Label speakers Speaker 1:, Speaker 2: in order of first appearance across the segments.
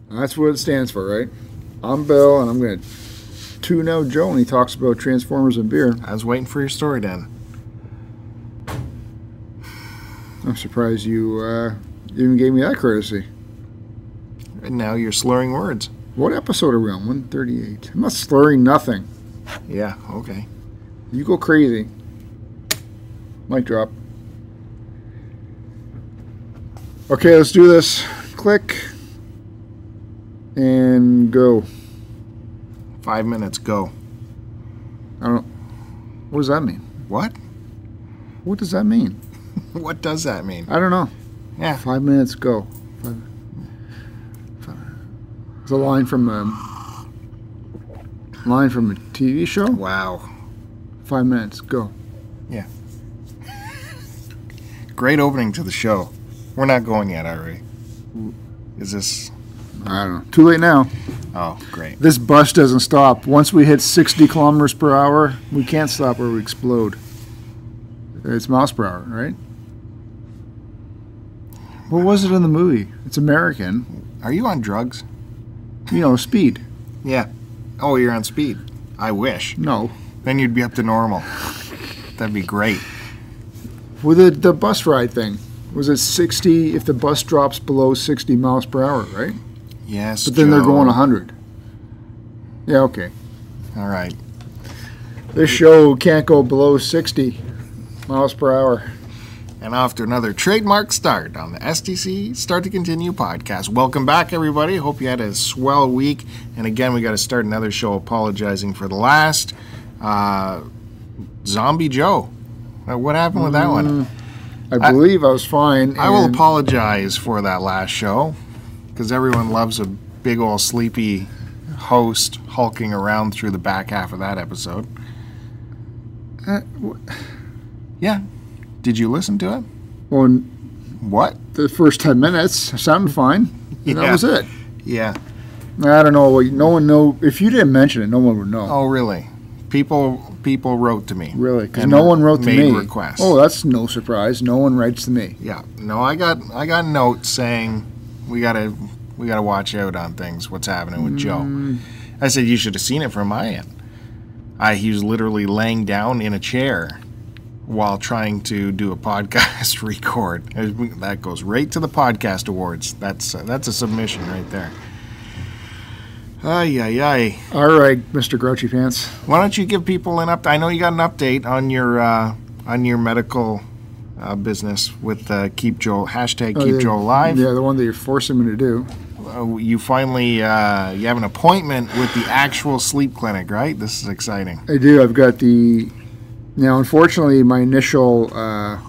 Speaker 1: That's what it stands for, right? I'm Bill, and I'm going to tune out Joe when he talks about Transformers and beer.
Speaker 2: I was waiting for your story, Dan.
Speaker 1: I'm surprised you even gave me that courtesy.
Speaker 2: And now you're slurring words.
Speaker 1: What episode are we on? 138. I'm not slurring nothing.
Speaker 2: Yeah, okay.
Speaker 1: You go crazy. Mic drop. Okay, let's do this. Click. And go.
Speaker 2: 5 minutes, go.
Speaker 1: I don't know. What does that mean?
Speaker 2: What?
Speaker 1: What does that mean?
Speaker 2: What does that mean?
Speaker 1: I don't know.
Speaker 2: Yeah.
Speaker 1: 5 minutes, go. It's a line from a TV show.
Speaker 2: Wow.
Speaker 1: 5 minutes, go.
Speaker 2: Yeah. Great opening to the show. We're not going yet, are we? Is this...
Speaker 1: I don't know. Too late now.
Speaker 2: Oh, great.
Speaker 1: This bus doesn't stop. Once we hit 60 kilometers per hour, we can't stop or we explode. It's miles per hour, right? What was it in the movie? It's American.
Speaker 2: Are you on drugs?
Speaker 1: You know, speed.
Speaker 2: Yeah. Oh, you're on speed. I wish.
Speaker 1: No.
Speaker 2: Then you'd be up to normal. That'd be great.
Speaker 1: With the bus ride thing, was it 60 if the bus drops below 60 miles per hour, right?
Speaker 2: Yes,
Speaker 1: But then
Speaker 2: Joe.
Speaker 1: they're going 100. Yeah, okay.
Speaker 2: All right.
Speaker 1: This show can't go below 60 miles per hour.
Speaker 2: And off to another trademark start on the STC Start to Continue podcast. Welcome back, everybody. Hope you had a swell week. And again, we got to start another show apologizing for the last. Zombie Joe. What happened with that one?
Speaker 1: I believe I was fine.
Speaker 2: I will apologize for that last show because everyone loves a big old sleepy host hulking around through the back half of that episode. Yeah. Did you listen to it?
Speaker 1: Well,
Speaker 2: What?
Speaker 1: the first 10 minutes sounded fine. And that was it.
Speaker 2: Yeah.
Speaker 1: I don't know. No one know. If you didn't mention it, no one would know.
Speaker 2: Oh, really? People wrote to me.
Speaker 1: Really? Because
Speaker 2: and
Speaker 1: no one wrote to me.
Speaker 2: made requests.
Speaker 1: Oh, that's no surprise. No one writes to me.
Speaker 2: Yeah. No, I got notes saying we gotta watch out on things. What's happening with Joe? I said you should have seen it from my end. He was literally laying down in a chair while trying to do a podcast record. That goes right to the podcast awards. That's a submission right there. Ay, ay, ay.
Speaker 1: All right, Mr. Grouchy Pants.
Speaker 2: Why don't you give people an update? I know you got an update on your medical business with Keep Joe Keep Joe Alive.
Speaker 1: Yeah, the one that you're forcing me to do.
Speaker 2: You finally you have an appointment with the actual sleep clinic, right? This is exciting.
Speaker 1: I do. I've got the... Now, unfortunately, my initial, I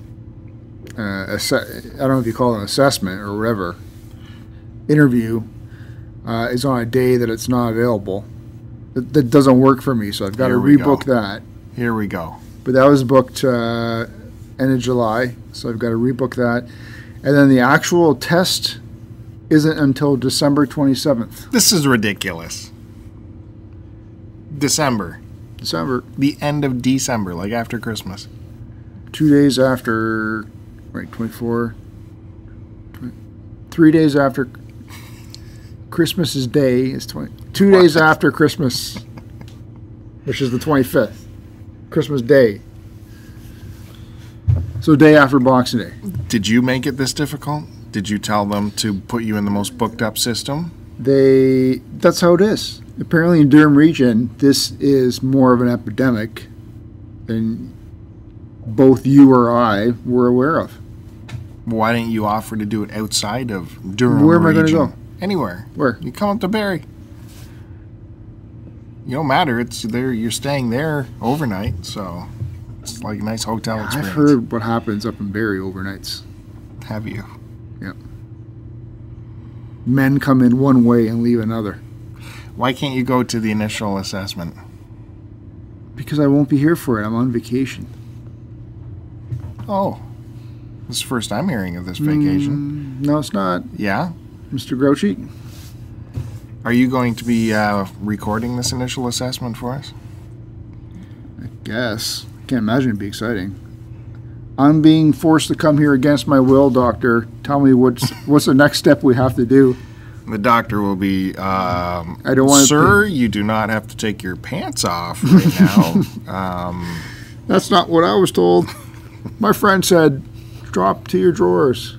Speaker 1: don't know if you call it an assessment or whatever, interview is on a day that it's not available. That doesn't work for me, so I've got to rebook that.
Speaker 2: Here we go.
Speaker 1: But that was booked end of July, so I've got to rebook that. And then the actual test isn't until December 27th.
Speaker 2: This is ridiculous. December. The end of December, like after Christmas.
Speaker 1: 2 days after, 24, 3 days after Christmas's day is 2 days after Christmas, which is the 25th. Christmas Day. So day after Boxing Day.
Speaker 2: Did you make it this difficult? Did you tell them to put you in the most booked up system?
Speaker 1: That's how it is. Apparently in Durham region, this is more of an epidemic than both you or I were aware of.
Speaker 2: Why didn't you offer to do it outside of Durham
Speaker 1: Where am I
Speaker 2: region?
Speaker 1: going to go?
Speaker 2: Anywhere.
Speaker 1: Where?
Speaker 2: You come up to Barrie. You don't matter. It's there. You're staying there overnight, so it's like a nice hotel experience.
Speaker 1: I've heard what happens up in Barrie overnights.
Speaker 2: Have you?
Speaker 1: Yep. Men come in one way and leave another.
Speaker 2: Why can't you go to the initial assessment?
Speaker 1: Because I won't be here for it. I'm on vacation.
Speaker 2: Oh. This is the first I'm hearing of this vacation.
Speaker 1: No, it's not.
Speaker 2: Yeah?
Speaker 1: Mr. Grouchy?
Speaker 2: Are you going to be recording this initial assessment for us?
Speaker 1: I guess. I can't imagine it'd be exciting. I'm being forced to come here against my will, doctor. Tell me what's the next step we have to do.
Speaker 2: The doctor will be,
Speaker 1: I don't want
Speaker 2: sir, you do not have to take your pants off right now.
Speaker 1: That's not what I was told. My friend said, drop to your drawers.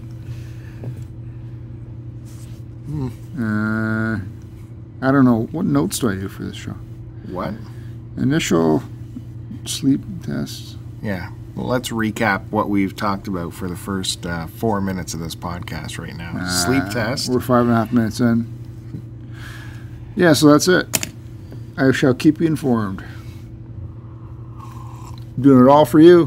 Speaker 1: I don't know. What notes do I do for this show?
Speaker 2: What?
Speaker 1: Initial sleep tests.
Speaker 2: Yeah. Well, let's recap what we've talked about for the first 4 minutes of this podcast right now. Sleep test.
Speaker 1: We're 5.5 minutes in. Yeah, so that's it. I shall keep you informed. Doing it all for you.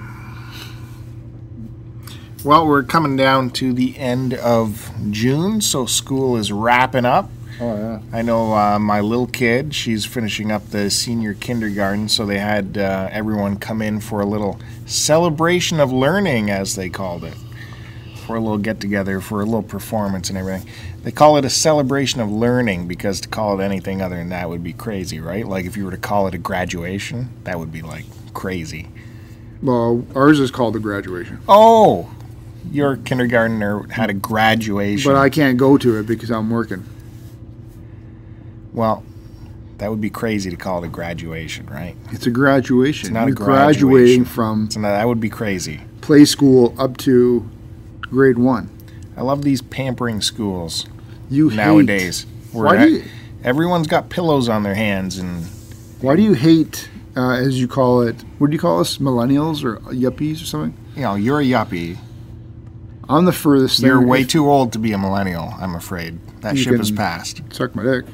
Speaker 2: Well, we're coming down to the end of June, so school is wrapping up.
Speaker 1: Oh, yeah.
Speaker 2: I know my little kid, she's finishing up the senior kindergarten, so they had everyone come in for a little celebration of learning, as they called it, for a little get-together, for a little performance and everything. They call it a celebration of learning because to call it anything other than that would be crazy, right? Like if you were to call it a graduation, that would be like crazy.
Speaker 1: Well, ours is called a graduation.
Speaker 2: Oh, your kindergartner had a graduation.
Speaker 1: But I can't go to it because I'm working.
Speaker 2: Well, that would be crazy to call it a graduation, right?
Speaker 1: It's a graduation.
Speaker 2: It's not a
Speaker 1: You're
Speaker 2: graduation.
Speaker 1: graduating from
Speaker 2: That would be crazy.
Speaker 1: play school up to grade 1.
Speaker 2: I love these pampering schools
Speaker 1: You
Speaker 2: nowadays.
Speaker 1: Why
Speaker 2: Everyone's got pillows on their hands, and
Speaker 1: Why do you hate, as you call it, what do you call us, millennials or yuppies or something?
Speaker 2: you know, you're a yuppie.
Speaker 1: I'm the furthest thing.
Speaker 2: You're way too old to be a millennial, I'm afraid. That
Speaker 1: You
Speaker 2: ship
Speaker 1: can-
Speaker 2: has passed.
Speaker 1: Suck my dick.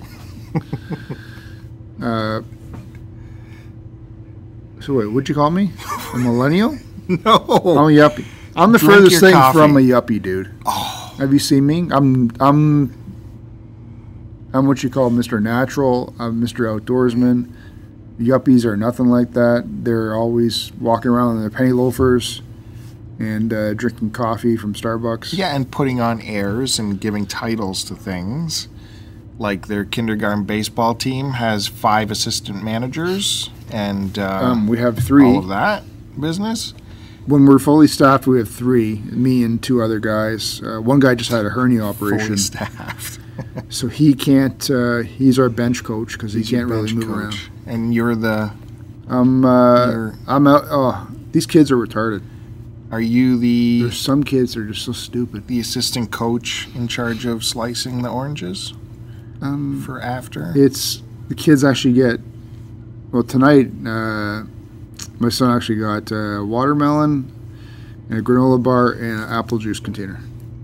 Speaker 1: So wait, what'd you call me? A millennial?
Speaker 2: No.
Speaker 1: I'm a yuppie. I'm the
Speaker 2: Drink
Speaker 1: furthest
Speaker 2: your
Speaker 1: thing
Speaker 2: coffee.
Speaker 1: from a yuppie, dude.
Speaker 2: Oh,
Speaker 1: Have you seen me? I'm what you call Mr. Natural. I'm Mr. Outdoorsman. Yuppies are nothing like that. They're always walking around in their penny loafers and drinking coffee from Starbucks.
Speaker 2: yeah, and putting on airs and giving titles to things. Like their kindergarten baseball team has 5 assistant managers and
Speaker 1: We have 3.
Speaker 2: all of that business.
Speaker 1: When we're fully staffed, we have 3. Me and 2 other guys. One guy just had a hernia operation,
Speaker 2: Fully staffed.
Speaker 1: so he can't. He's our bench coach because he
Speaker 2: He's your
Speaker 1: can't really
Speaker 2: bench
Speaker 1: move around.
Speaker 2: coach. And you're the,
Speaker 1: I'm out. Oh, these kids are retarded.
Speaker 2: are you the
Speaker 1: There's some kids that are just so stupid.
Speaker 2: the assistant coach in charge of slicing the oranges
Speaker 1: Um,
Speaker 2: for after?
Speaker 1: It's the kids actually get. Well, tonight, my son actually got watermelon and a granola bar and an apple juice container.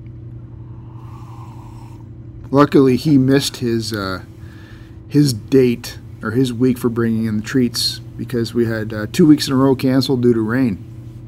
Speaker 1: Luckily, he missed his date or his week for bringing in the treats because we had 2 weeks in a row canceled due to rain.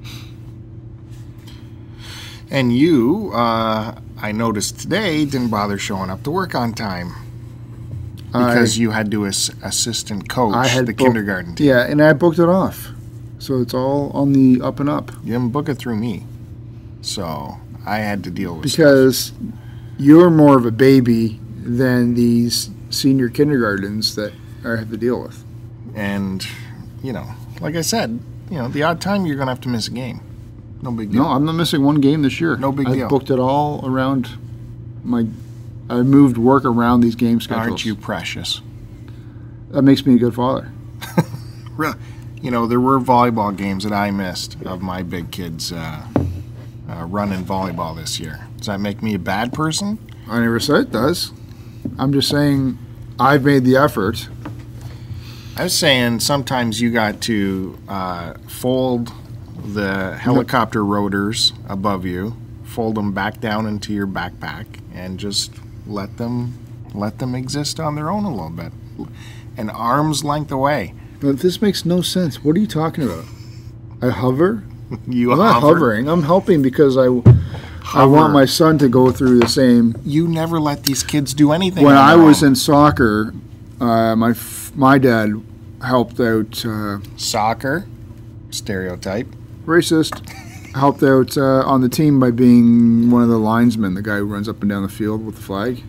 Speaker 2: And you, I noticed today, didn't bother showing up to work on time because you had to assistant coach
Speaker 1: I had
Speaker 2: the
Speaker 1: booked-
Speaker 2: kindergarten team.
Speaker 1: Yeah, and I booked it off, so it's all on the up and up.
Speaker 2: You didn't book it through me, so I had to deal with stuff.
Speaker 1: Because you're more of a baby than these senior kindergartens that I have to deal with.
Speaker 2: And, you know, like I said, you know, the odd time you're going to have to miss a game. No big deal.
Speaker 1: No, I'm not missing one game this year.
Speaker 2: No big
Speaker 1: I
Speaker 2: deal.
Speaker 1: booked it all around I moved work around these game schedules.
Speaker 2: Aren't you precious?
Speaker 1: That makes me a good father.
Speaker 2: Really? You know, there were volleyball games that I missed of my big kids running volleyball this year. Does that make me a bad person?
Speaker 1: I never said it does. I'm just saying I've made the effort.
Speaker 2: I was saying sometimes you got to fold the helicopter rotors above you, fold them back down into your backpack, and just let them exist on their own a little bit, an arm's length away.
Speaker 1: But this makes no sense. What are you talking about? I hover?
Speaker 2: You
Speaker 1: I'm not
Speaker 2: hover.
Speaker 1: hovering. I'm helping because I
Speaker 2: Hover.
Speaker 1: want my son to go through the same.
Speaker 2: You never let these kids do anything.
Speaker 1: When
Speaker 2: on
Speaker 1: I
Speaker 2: their
Speaker 1: was
Speaker 2: own.
Speaker 1: in soccer, my dad helped out.
Speaker 2: Soccer, stereotype.
Speaker 1: Racist. Helped out on the team by being one of the linesmen, the guy who runs up and down the field with the flag.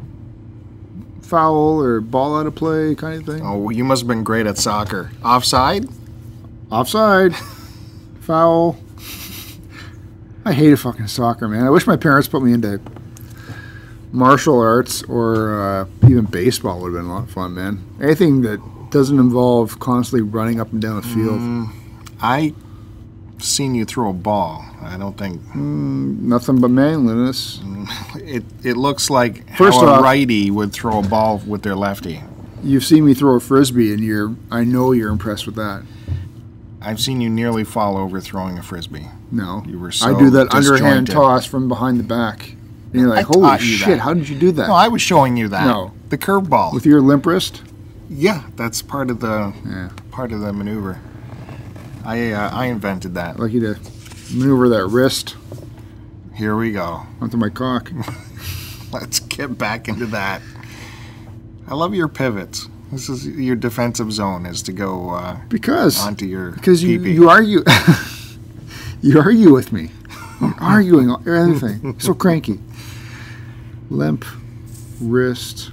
Speaker 1: Foul or ball out of play kind of thing.
Speaker 2: Oh, you must have been great at soccer. Offside?
Speaker 1: Offside. Foul. I hated fucking soccer, man. I wish my parents put me into martial arts or even baseball would have been a lot of fun, man. Anything that doesn't involve constantly running up and down the field.
Speaker 2: I seen you throw a ball. I don't think
Speaker 1: Nothing but manliness.
Speaker 2: it looks like
Speaker 1: First
Speaker 2: how a
Speaker 1: off-
Speaker 2: righty would throw a ball with their lefty.
Speaker 1: You've seen me throw a frisbee, and I know you're impressed with that.
Speaker 2: I've seen you nearly fall over throwing a frisbee.
Speaker 1: No,
Speaker 2: You were so
Speaker 1: I do that underhand
Speaker 2: disjointed.
Speaker 1: toss from behind the back. And you're like,
Speaker 2: I
Speaker 1: holy
Speaker 2: taught you
Speaker 1: shit!
Speaker 2: that.
Speaker 1: How did you do that
Speaker 2: No, I was showing you that.
Speaker 1: No.
Speaker 2: The curveball.
Speaker 1: with your limp wrist?
Speaker 2: Yeah, that's part of the
Speaker 1: Yeah,
Speaker 2: maneuver. I invented that.
Speaker 1: I'd like you to maneuver that wrist
Speaker 2: Here we go.
Speaker 1: onto my cock.
Speaker 2: Let's get back into that. I love your pivots. This is your defensive zone, is to go
Speaker 1: Because
Speaker 2: onto
Speaker 1: because you
Speaker 2: pee-pee.
Speaker 1: you argue you argue with me. You're arguing on everything. So cranky. Limp wrist.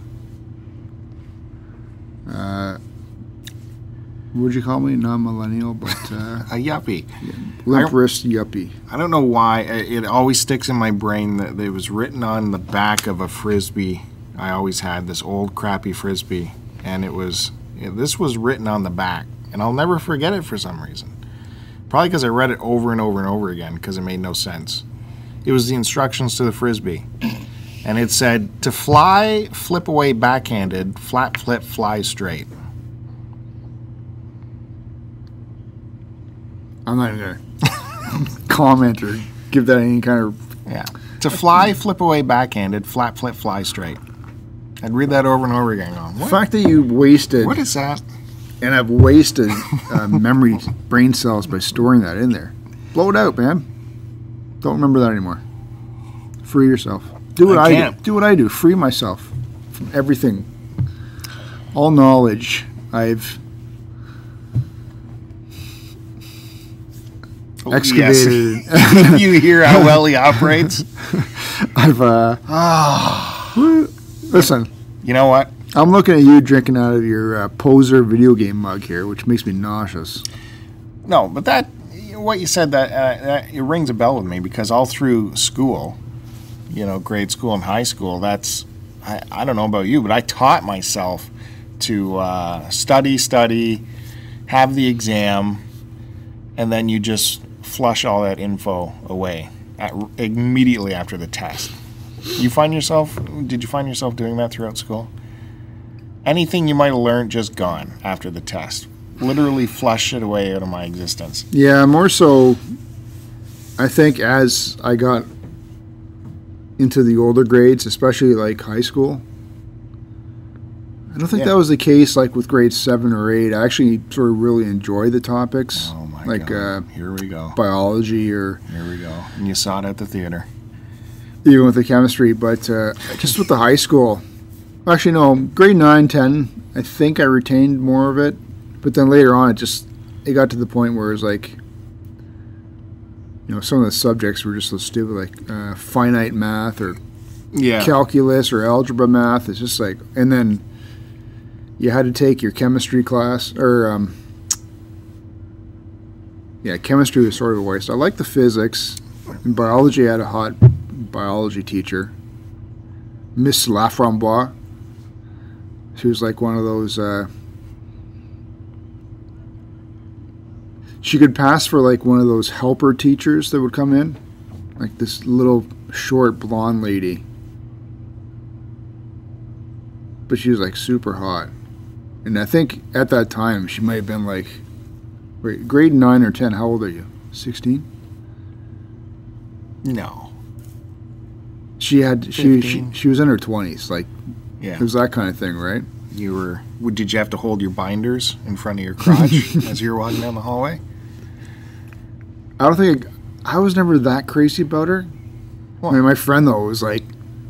Speaker 1: What'd you call me? Non-millennial, but
Speaker 2: a yuppie.
Speaker 1: limp wrist yuppie.
Speaker 2: I don't know why it always sticks in my brain that it was written on the back of a frisbee. I always had this old crappy frisbee, and this was written on the back, and I'll never forget it for some reason. Probably because I read it over and over and over again because it made no sense. It was the instructions to the frisbee, and it said to fly, flip away backhanded, flat flip, fly straight.
Speaker 1: I'm not even gonna comment or give that any kind of.
Speaker 2: Yeah. To fly, flip away backhanded, flat flip, fly straight. I'd read that over and over again. Going,
Speaker 1: The
Speaker 2: what?
Speaker 1: fact that you wasted,
Speaker 2: What is that?
Speaker 1: and I've wasted memory brain cells by storing that in there. Blow it out, man. Don't remember that anymore. Free yourself. Do what I
Speaker 2: can't.
Speaker 1: do. Do what I do. Free myself from everything. All knowledge I've excavated.
Speaker 2: Yes. You hear how well he operates?
Speaker 1: I've listen.
Speaker 2: You know what?
Speaker 1: I'm looking at you drinking out of your poser video game mug here, which makes me nauseous.
Speaker 2: No, but what you said, that it rings a bell with me because all through school, grade school and high school, I don't know about you, but I taught myself to study, have the exam, and then you just flush all that info away immediately after the test. Did you find yourself doing that throughout school? Anything you might have learned, just gone after the test. Literally flush it away out of my existence.
Speaker 1: Yeah, more so, I think as I got into the older grades, especially like high school, I don't think that was the case like with grades 7 or 8. I actually sort of really enjoy the topics.
Speaker 2: Oh my
Speaker 1: like
Speaker 2: God. Here we go.
Speaker 1: biology or
Speaker 2: Here we go. And you saw it at the theater.
Speaker 1: even with the chemistry, but just with the high school. Actually, no, grade 9, 10, I think I retained more of it, but then later on it got to the point where it was like, some of the subjects were just so stupid, like finite math or
Speaker 2: Yeah.
Speaker 1: calculus or algebra math. It's just like, and then you had to take your chemistry class, or chemistry was sort of a waste. I liked the physics. In biology, I had a hot biology teacher, Miss Laframboise. She was like one of those. She could pass for like one of those helper teachers that would come in, like this little short blonde lady. But she was like super hot, and I think at that time she might have been like, wait, grade 9 or 10. How old are you? 16.
Speaker 2: No.
Speaker 1: She had
Speaker 2: 15.
Speaker 1: she was in her 20s. Like
Speaker 2: Yeah.
Speaker 1: it was that kind of thing, right?
Speaker 2: Did you have to hold your binders in front of your crotch as you were walking down the hallway?
Speaker 1: I don't think I was never that crazy about her.
Speaker 2: Well-
Speaker 1: I mean, my friend though was like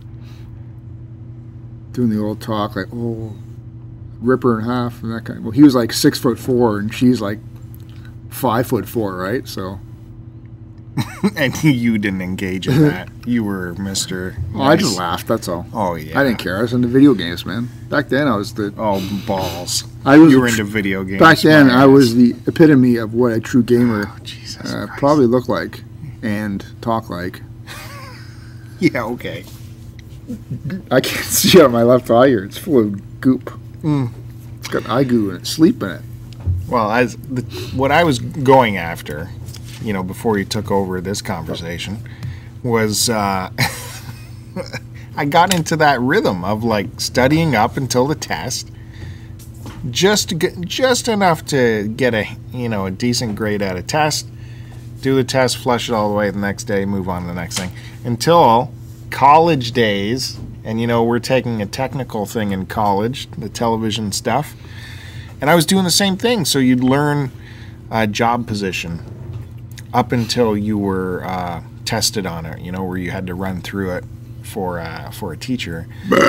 Speaker 1: doing the old talk, like, oh, rip her in half and that kind. Well, he was like 6'4" and she's like 5'4", right? So
Speaker 2: And you didn't engage in that. You were Mr.
Speaker 1: well, I just laughed. That's all.
Speaker 2: Oh, yeah.
Speaker 1: I didn't care. I was into video games, man. Back then, I was the.
Speaker 2: Oh, balls.
Speaker 1: I was
Speaker 2: You were into video games.
Speaker 1: Back then,
Speaker 2: my
Speaker 1: I was
Speaker 2: ass.
Speaker 1: the epitome of what a true gamer
Speaker 2: Oh, Jesus Christ.
Speaker 1: probably looked like and talk like.
Speaker 2: Yeah, okay.
Speaker 1: I can't see out of my left eye here. It's full of goop. It's got eye goo in it, sleep in it.
Speaker 2: Well, what I was going after, before you took over this conversation, was I got into that rhythm of like studying up until the test, just enough to get a decent grade at a test, do the test, flush it all the way the next day, move on to the next thing, until college days. And we're taking a technical thing in college, the television stuff, and I was doing the same thing. So you'd learn a job position up until you were tested on it, where you had to run through it for a teacher.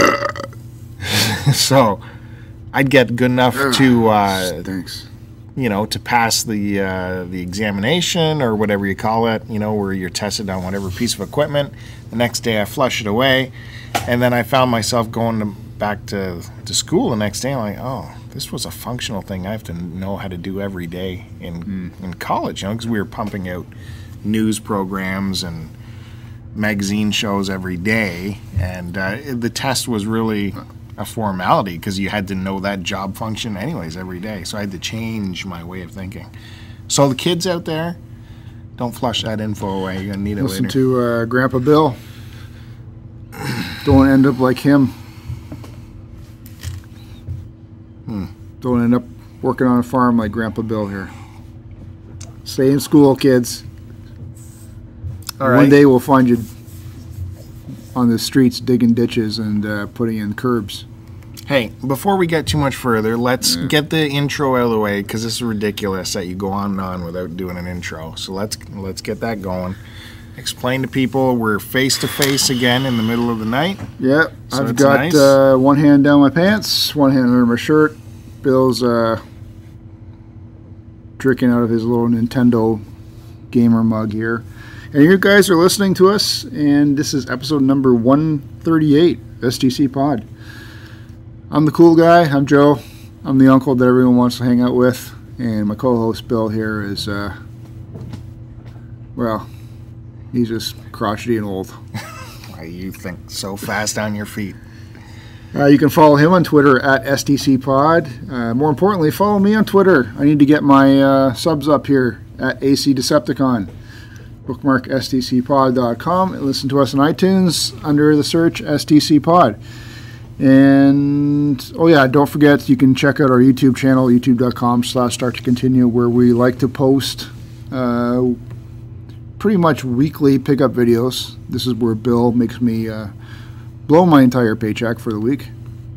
Speaker 2: So I'd get good enough to
Speaker 1: Thanks.
Speaker 2: To pass the examination or whatever you call it, where you're tested on whatever piece of equipment. The next day I flush it away, and then I found myself going back to school the next day. I'm like, oh, this was a functional thing I have to know how to do every day in college, because we were pumping out news programs and magazine shows every day, and the test was really a formality because you had to know that job function anyways every day. So I had to change my way of thinking. So the kids out there, don't flush that info away. You're gonna need it
Speaker 1: Listen
Speaker 2: later.
Speaker 1: to Grandpa Bill. Don't end up like him. Don't end up working on a farm like Grandpa Bill here. Stay in school, kids.
Speaker 2: All right.
Speaker 1: One day we'll find you on the streets digging ditches and putting in curbs.
Speaker 2: Hey, before we get too much further, let's get the intro out of the way, because this is ridiculous that you go on and on without doing an intro. So let's get that going. Explain to people we're face to face again in the middle of the night.
Speaker 1: Yeah,
Speaker 2: So
Speaker 1: I've
Speaker 2: it's
Speaker 1: got
Speaker 2: nice.
Speaker 1: one hand down my pants, one hand under my shirt. Bill's drinking out of his little Nintendo gamer mug here. And you guys are listening to us, and this is episode number 138, STC Pod. I'm the cool guy. I'm Joe. I'm the uncle that everyone wants to hang out with. And my co-host Bill here is, he's just crotchety and old.
Speaker 2: Why you think so fast on your feet?
Speaker 1: You can follow him on Twitter at STCPod. More importantly, follow me on Twitter. I need to get my subs up here at AC Decepticon. Bookmark stcpod.com and listen to us on iTunes under the search STC Pod. And, don't forget, you can check out our YouTube channel, youtube.com/Start to Continue, where we like to post pretty much weekly pickup videos. This is where Bill makes me blow my entire paycheck for the week.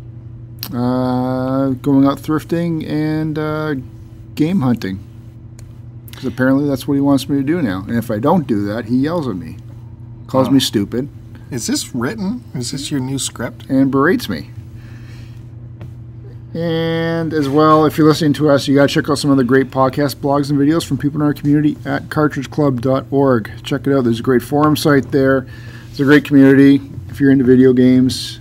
Speaker 1: Going out thrifting and game hunting. Because apparently that's what he wants me to do now. And if I don't do that, he yells at me. Calls me stupid.
Speaker 2: Is this written? Is this your new script?
Speaker 1: And berates me. And as well, if you're listening to us, you got to check out some other great podcast blogs and videos from people in our community at cartridgeclub.org. Check it out. There's a great forum site there. It's a great community if you're into video games,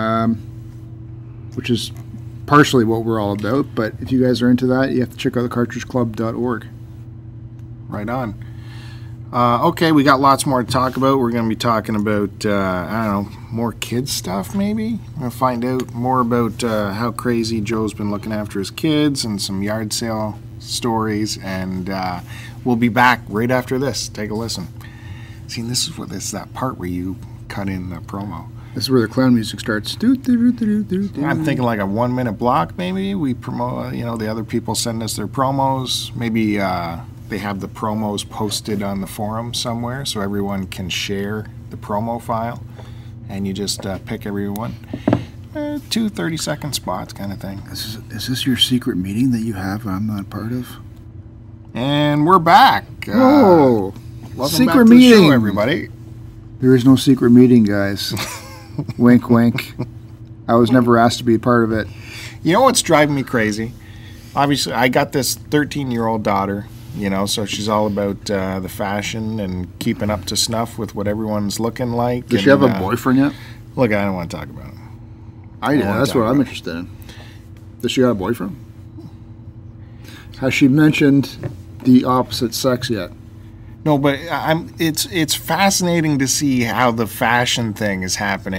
Speaker 1: which is partially what we're all about. But if you guys are into that, you have to check out the cartridgeclub.org.
Speaker 2: Right on. Okay, we got lots more to talk about. We're going to be talking about, more kids stuff maybe. We're going to find out more about how crazy Joe's been looking after his kids and some yard sale stories. And we'll be back right after this. Take a listen. See, this is that part where you cut in the promo.
Speaker 1: This is where the clown music starts.
Speaker 2: I'm thinking like a 1 minute block maybe. We promote, the other people send us their promos. Maybe they have the promos posted on the forum somewhere so everyone can share the promo file, and you just pick everyone. 2 30-second spots kind of thing.
Speaker 1: Is this your secret meeting that you have I'm not part of?
Speaker 2: And we're back.
Speaker 1: Welcome secret
Speaker 2: back to
Speaker 1: meeting,
Speaker 2: the show, everybody.
Speaker 1: There is no secret meeting, guys. Wink, wink. I was never asked to be a part of it.
Speaker 2: You know what's driving me crazy? Obviously, I got this 13-year-old daughter, so she's all about the fashion and keeping up to snuff with what everyone's looking like.
Speaker 1: Does she have a boyfriend yet?
Speaker 2: Look, I don't want to talk about it.
Speaker 1: I do. That's what I'm interested in. Does she got a boyfriend? Has she mentioned the opposite sex yet?
Speaker 2: No, but it's fascinating to see how the fashion thing is happening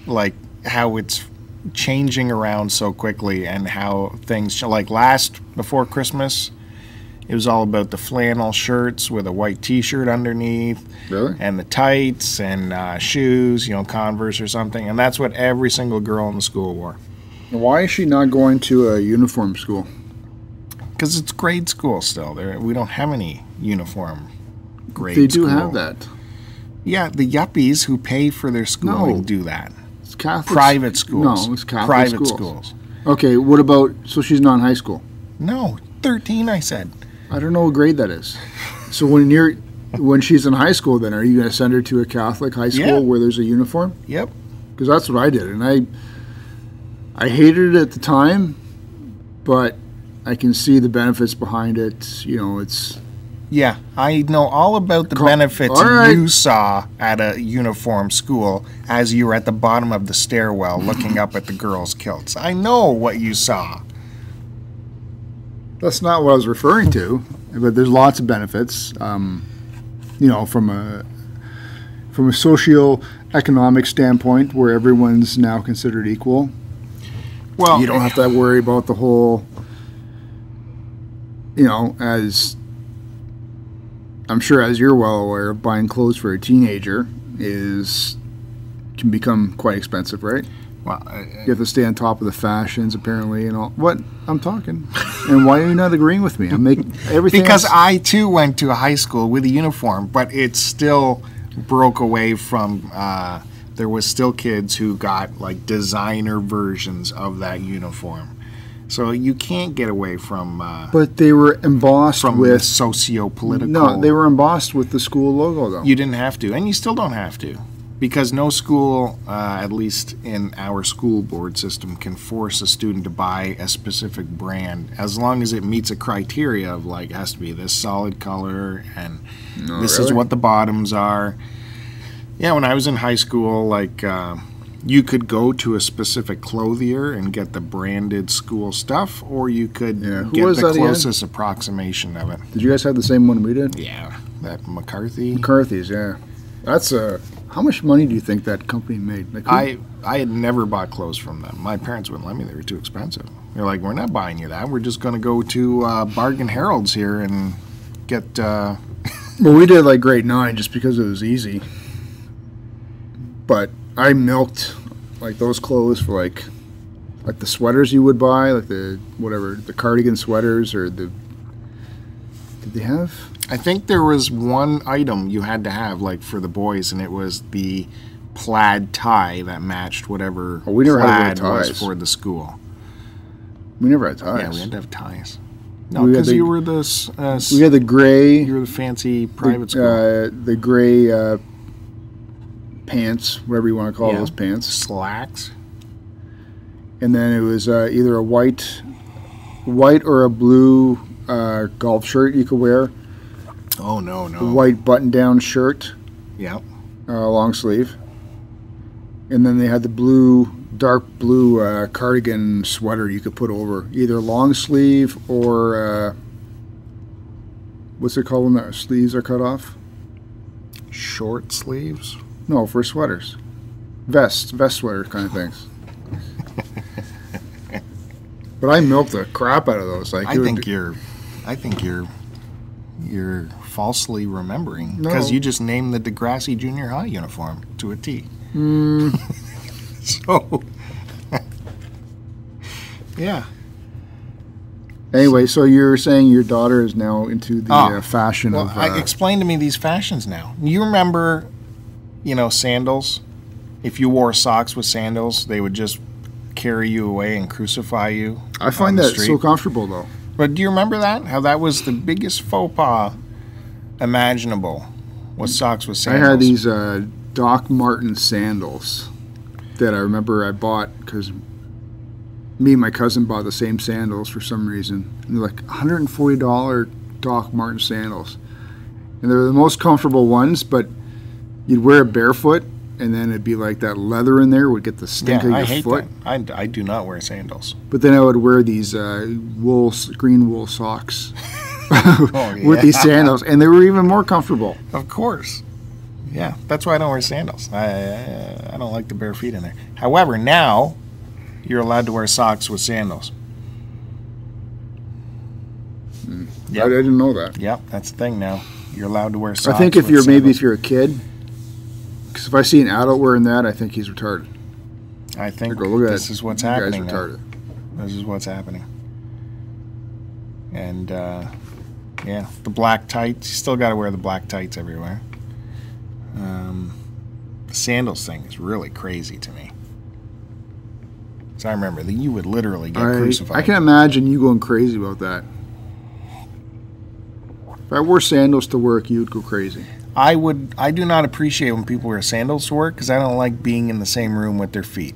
Speaker 2: like how it's changing around so quickly, and how things like before Christmas, it was all about the flannel shirts with a white T-shirt underneath,
Speaker 1: Really?
Speaker 2: and the tights and shoes, Converse or something, and that's what every single girl in the school wore.
Speaker 1: Why is she not going to a uniform school?
Speaker 2: Because it's grade school still. We don't have any uniform grade
Speaker 1: They do
Speaker 2: school.
Speaker 1: have that.
Speaker 2: Yeah, the yuppies who pay for their schooling
Speaker 1: No.
Speaker 2: do that.
Speaker 1: It's Catholic.
Speaker 2: Private schools.
Speaker 1: No, it's Catholic
Speaker 2: Private
Speaker 1: schools.
Speaker 2: schools.
Speaker 1: Okay, what about, so she's not in high school?
Speaker 2: No, 13, I said.
Speaker 1: I don't know what grade that is. So when she's in high school, then are you going to send her to a Catholic high school
Speaker 2: Yeah.
Speaker 1: where there's a uniform?
Speaker 2: Yep.
Speaker 1: Because that's what I did, and I hated it at the time, but I can see the benefits behind it. It's
Speaker 2: Yeah, I know all about the benefits
Speaker 1: all right.
Speaker 2: you saw at a uniform school as you were at the bottom of the stairwell looking up at the girls' kilts. I know what you saw.
Speaker 1: that's not what I was referring to, but there's lots of benefits. From a socio-economic standpoint, where everyone's now considered equal.
Speaker 2: Well,
Speaker 1: You don't have to worry about the whole, as I'm sure as you're well aware, buying clothes for a teenager can become quite expensive, right?
Speaker 2: Well,
Speaker 1: You have to stay on top of the fashions, apparently, and all. What? I'm talking. And why are you not agreeing with me? I'm making everything.
Speaker 2: because
Speaker 1: else-
Speaker 2: I too went to a high school with a uniform, but it still broke away from. There was still kids who got like designer versions of that uniform, so you can't get away from
Speaker 1: But they were embossed
Speaker 2: the
Speaker 1: with.
Speaker 2: socio-political.
Speaker 1: No, they were embossed with the school logo, though.
Speaker 2: You didn't have to, and you still don't have to, because no school, at least in our school board system, can force a student to buy a specific brand as long as it meets a criteria of like it has to be this solid color and
Speaker 1: No,
Speaker 2: this is
Speaker 1: really?
Speaker 2: what the bottoms are. Yeah, when I was in high school, like you could go to a specific clothier and get the branded school stuff, or you could
Speaker 1: Yeah, who
Speaker 2: get
Speaker 1: was
Speaker 2: the
Speaker 1: that again?
Speaker 2: closest approximation of it.
Speaker 1: Did you guys have the same one we did?
Speaker 2: Yeah, that McCarthy.
Speaker 1: McCarthy's, yeah. That's how much money do you think that company made? Like,
Speaker 2: I had never bought clothes from them. My parents wouldn't let me. They were too expensive. They're like, we're not buying you that. We're just going to go to Bargain Harold's here and get.
Speaker 1: Well, we did like grade 9 just because it was easy. But I milked like those clothes for like the sweaters you would buy, like the cardigan sweaters or the. Did they have?
Speaker 2: I think there was one item you had to have, like for the boys, and it was the plaid tie that matched whatever
Speaker 1: Oh, we never had
Speaker 2: plaid
Speaker 1: to wear
Speaker 2: was
Speaker 1: ties.
Speaker 2: for the school.
Speaker 1: We never had ties.
Speaker 2: Yeah, we had to have ties. No,
Speaker 1: We had
Speaker 2: because
Speaker 1: the-
Speaker 2: you were the
Speaker 1: We had the gray.
Speaker 2: you were the fancy private school.
Speaker 1: The gray pants, whatever you want to call
Speaker 2: Yeah.
Speaker 1: those pants.
Speaker 2: Slacks.
Speaker 1: And then it was either a white or a blue golf shirt you could wear.
Speaker 2: Oh no, no.
Speaker 1: The white button-down shirt,
Speaker 2: Yeah.
Speaker 1: long sleeve. And then they had the dark blue cardigan sweater you could put over, either long sleeve or what's it called when the sleeves are cut off?
Speaker 2: Short sleeves.
Speaker 1: No, for sweaters. Vest sweater kind of things. But I milked the crap out of those. Like,
Speaker 2: I think you're falsely remembering
Speaker 1: No.
Speaker 2: because you just named the Degrassi Junior High uniform to a T.
Speaker 1: Mm,
Speaker 2: So, yeah.
Speaker 1: anyway, so you're saying your daughter is now into the fashion
Speaker 2: Well,
Speaker 1: of.
Speaker 2: explain to me these fashions now. You remember, sandals? If you wore socks with sandals, they would just carry you away and crucify you.
Speaker 1: I find
Speaker 2: on the
Speaker 1: that
Speaker 2: street.
Speaker 1: so comfortable, though.
Speaker 2: But do you remember that? How that was the biggest faux pas imaginable was socks with
Speaker 1: I
Speaker 2: sandals.
Speaker 1: had these Doc Martin sandals that I remember I bought because me and my cousin bought the same sandals for some reason. And they're like $140 Doc Martin sandals. And they're the most comfortable ones, but you'd wear it barefoot, and then it'd be like that leather in there would get the stink of
Speaker 2: I
Speaker 1: your
Speaker 2: hate
Speaker 1: foot.
Speaker 2: that. I do not wear sandals.
Speaker 1: But then I would wear these green wool socks
Speaker 2: Oh,
Speaker 1: with these sandals, and they were even more comfortable.
Speaker 2: Of course. Yeah, that's why I don't wear sandals. I don't like the bare feet in there. However, now you're allowed to wear socks with sandals.
Speaker 1: Yep. I didn't know that.
Speaker 2: Yep, that's the thing now. You're allowed to wear socks.
Speaker 1: I think if you're if you're a kid, because if I see an adult wearing that, I think he's retarded.
Speaker 2: I think
Speaker 1: this
Speaker 2: is what's happening.
Speaker 1: Guy's retarded.
Speaker 2: This is what's happening. And yeah, the black tights. You still got to wear the black tights everywhere. The sandals thing is really crazy to me. Because I remember that you would literally get crucified.
Speaker 1: I can imagine you going crazy about that. If I wore sandals to work, you would go crazy.
Speaker 2: I do not appreciate when people wear sandals to work because I don't like being in the same room with their feet.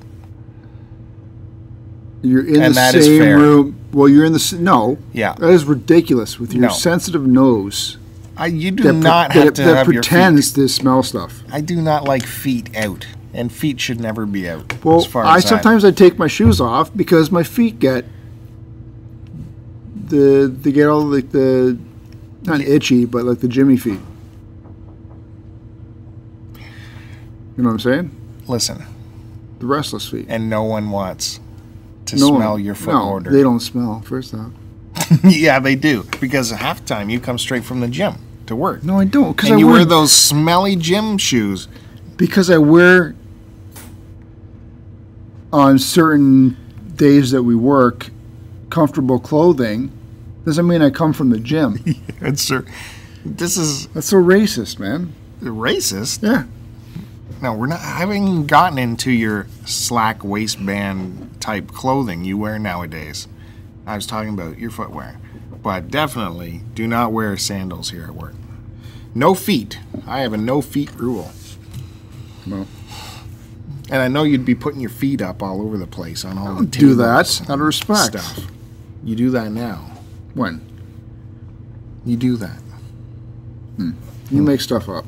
Speaker 1: You're in the same room. Well, you're in the no.
Speaker 2: Yeah,
Speaker 1: that is ridiculous. With your sensitive nose,
Speaker 2: you do not have to have your feet.
Speaker 1: That pretends to smell stuff.
Speaker 2: I do not like feet out, and feet should never be out.
Speaker 1: Well, sometimes I take my shoes off because my feet get they get all like the not itchy, but like the Jimmy feet. You know what I'm saying?
Speaker 2: Listen,
Speaker 1: the restless feet,
Speaker 2: and no one wants to smell your foot odor.
Speaker 1: They don't smell. First off.
Speaker 2: Yeah, they do. Because half the time you come straight from the gym to work.
Speaker 1: No, I don't.
Speaker 2: And you wear those smelly gym shoes.
Speaker 1: Because I wear, on certain days that we work, comfortable clothing, doesn't mean I come from the gym.
Speaker 2: That's so
Speaker 1: racist, man.
Speaker 2: Racist?
Speaker 1: Yeah.
Speaker 2: No, we're not. I haven't gotten into your slack waistband type clothing you wear nowadays. I was talking about your footwear. But definitely do not wear sandals here at work. No feet. I have a no feet rule.
Speaker 1: No.
Speaker 2: And I know you'd be putting your feet up all over the place on all the tables.
Speaker 1: Do that out of respect.
Speaker 2: Stuff. You do that now.
Speaker 1: When?
Speaker 2: You do that.
Speaker 1: You make stuff up.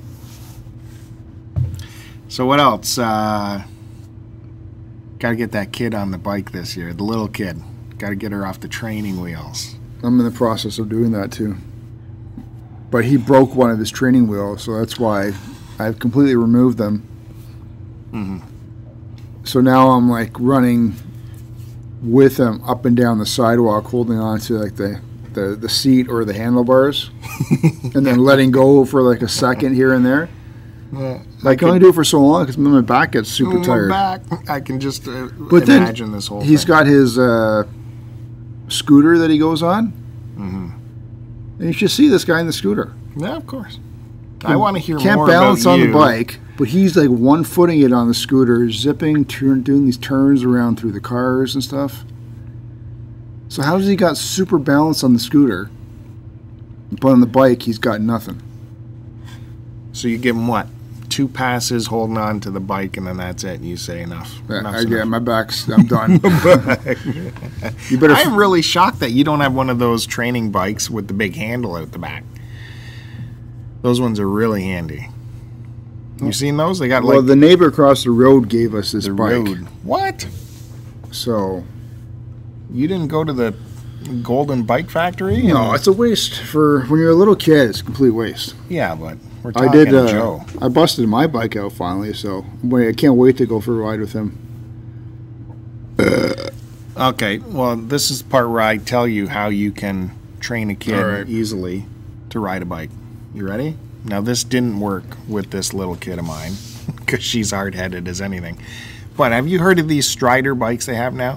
Speaker 2: So what else? Got to get that kid on the bike this year. The little kid. Got to get her off the training wheels.
Speaker 1: I'm in the process of doing that too. But he broke one of his training wheels, so that's why I've completely removed them.
Speaker 2: Mm-hmm.
Speaker 1: So now I'm like running with him up and down the sidewalk, holding on to like the seat or the handlebars, and then letting go for like a second here and there. I can only do it for so long because my back gets super tired.
Speaker 2: I can just imagine this whole thing.
Speaker 1: He's got his scooter that he goes on.
Speaker 2: Mm-hmm.
Speaker 1: And you should see this guy in the scooter.
Speaker 2: Yeah, of course. I want to hear more about you.
Speaker 1: Can't balance on the bike, but he's like one-footing it on the scooter, zipping, doing these turns around through the cars and stuff. So how does he got super balance on the scooter, but on the bike he's got nothing?
Speaker 2: So you give him what? 2 passes holding on to the bike, and then that's it. And you say enough.
Speaker 1: Yeah, my back's. I'm done.
Speaker 2: You better. I'm really shocked that you don't have one of those training bikes with the big handle at the back. Those ones are really handy. You seen those? They got
Speaker 1: the neighbor across the road gave us this bike.
Speaker 2: What?
Speaker 1: So
Speaker 2: you didn't go to the Golden Bike Factory?
Speaker 1: No, it's a waste for when you're a little kid. It's a complete waste.
Speaker 2: Yeah, but. I did. Joe.
Speaker 1: I busted my bike out finally, so I can't wait to go for a ride with him.
Speaker 2: Okay, well, this is the part where I tell you how you can train a kid easily to ride a bike. You ready? Now, this didn't work with this little kid of mine because she's hard-headed as anything. But have you heard of these Strider bikes they have now?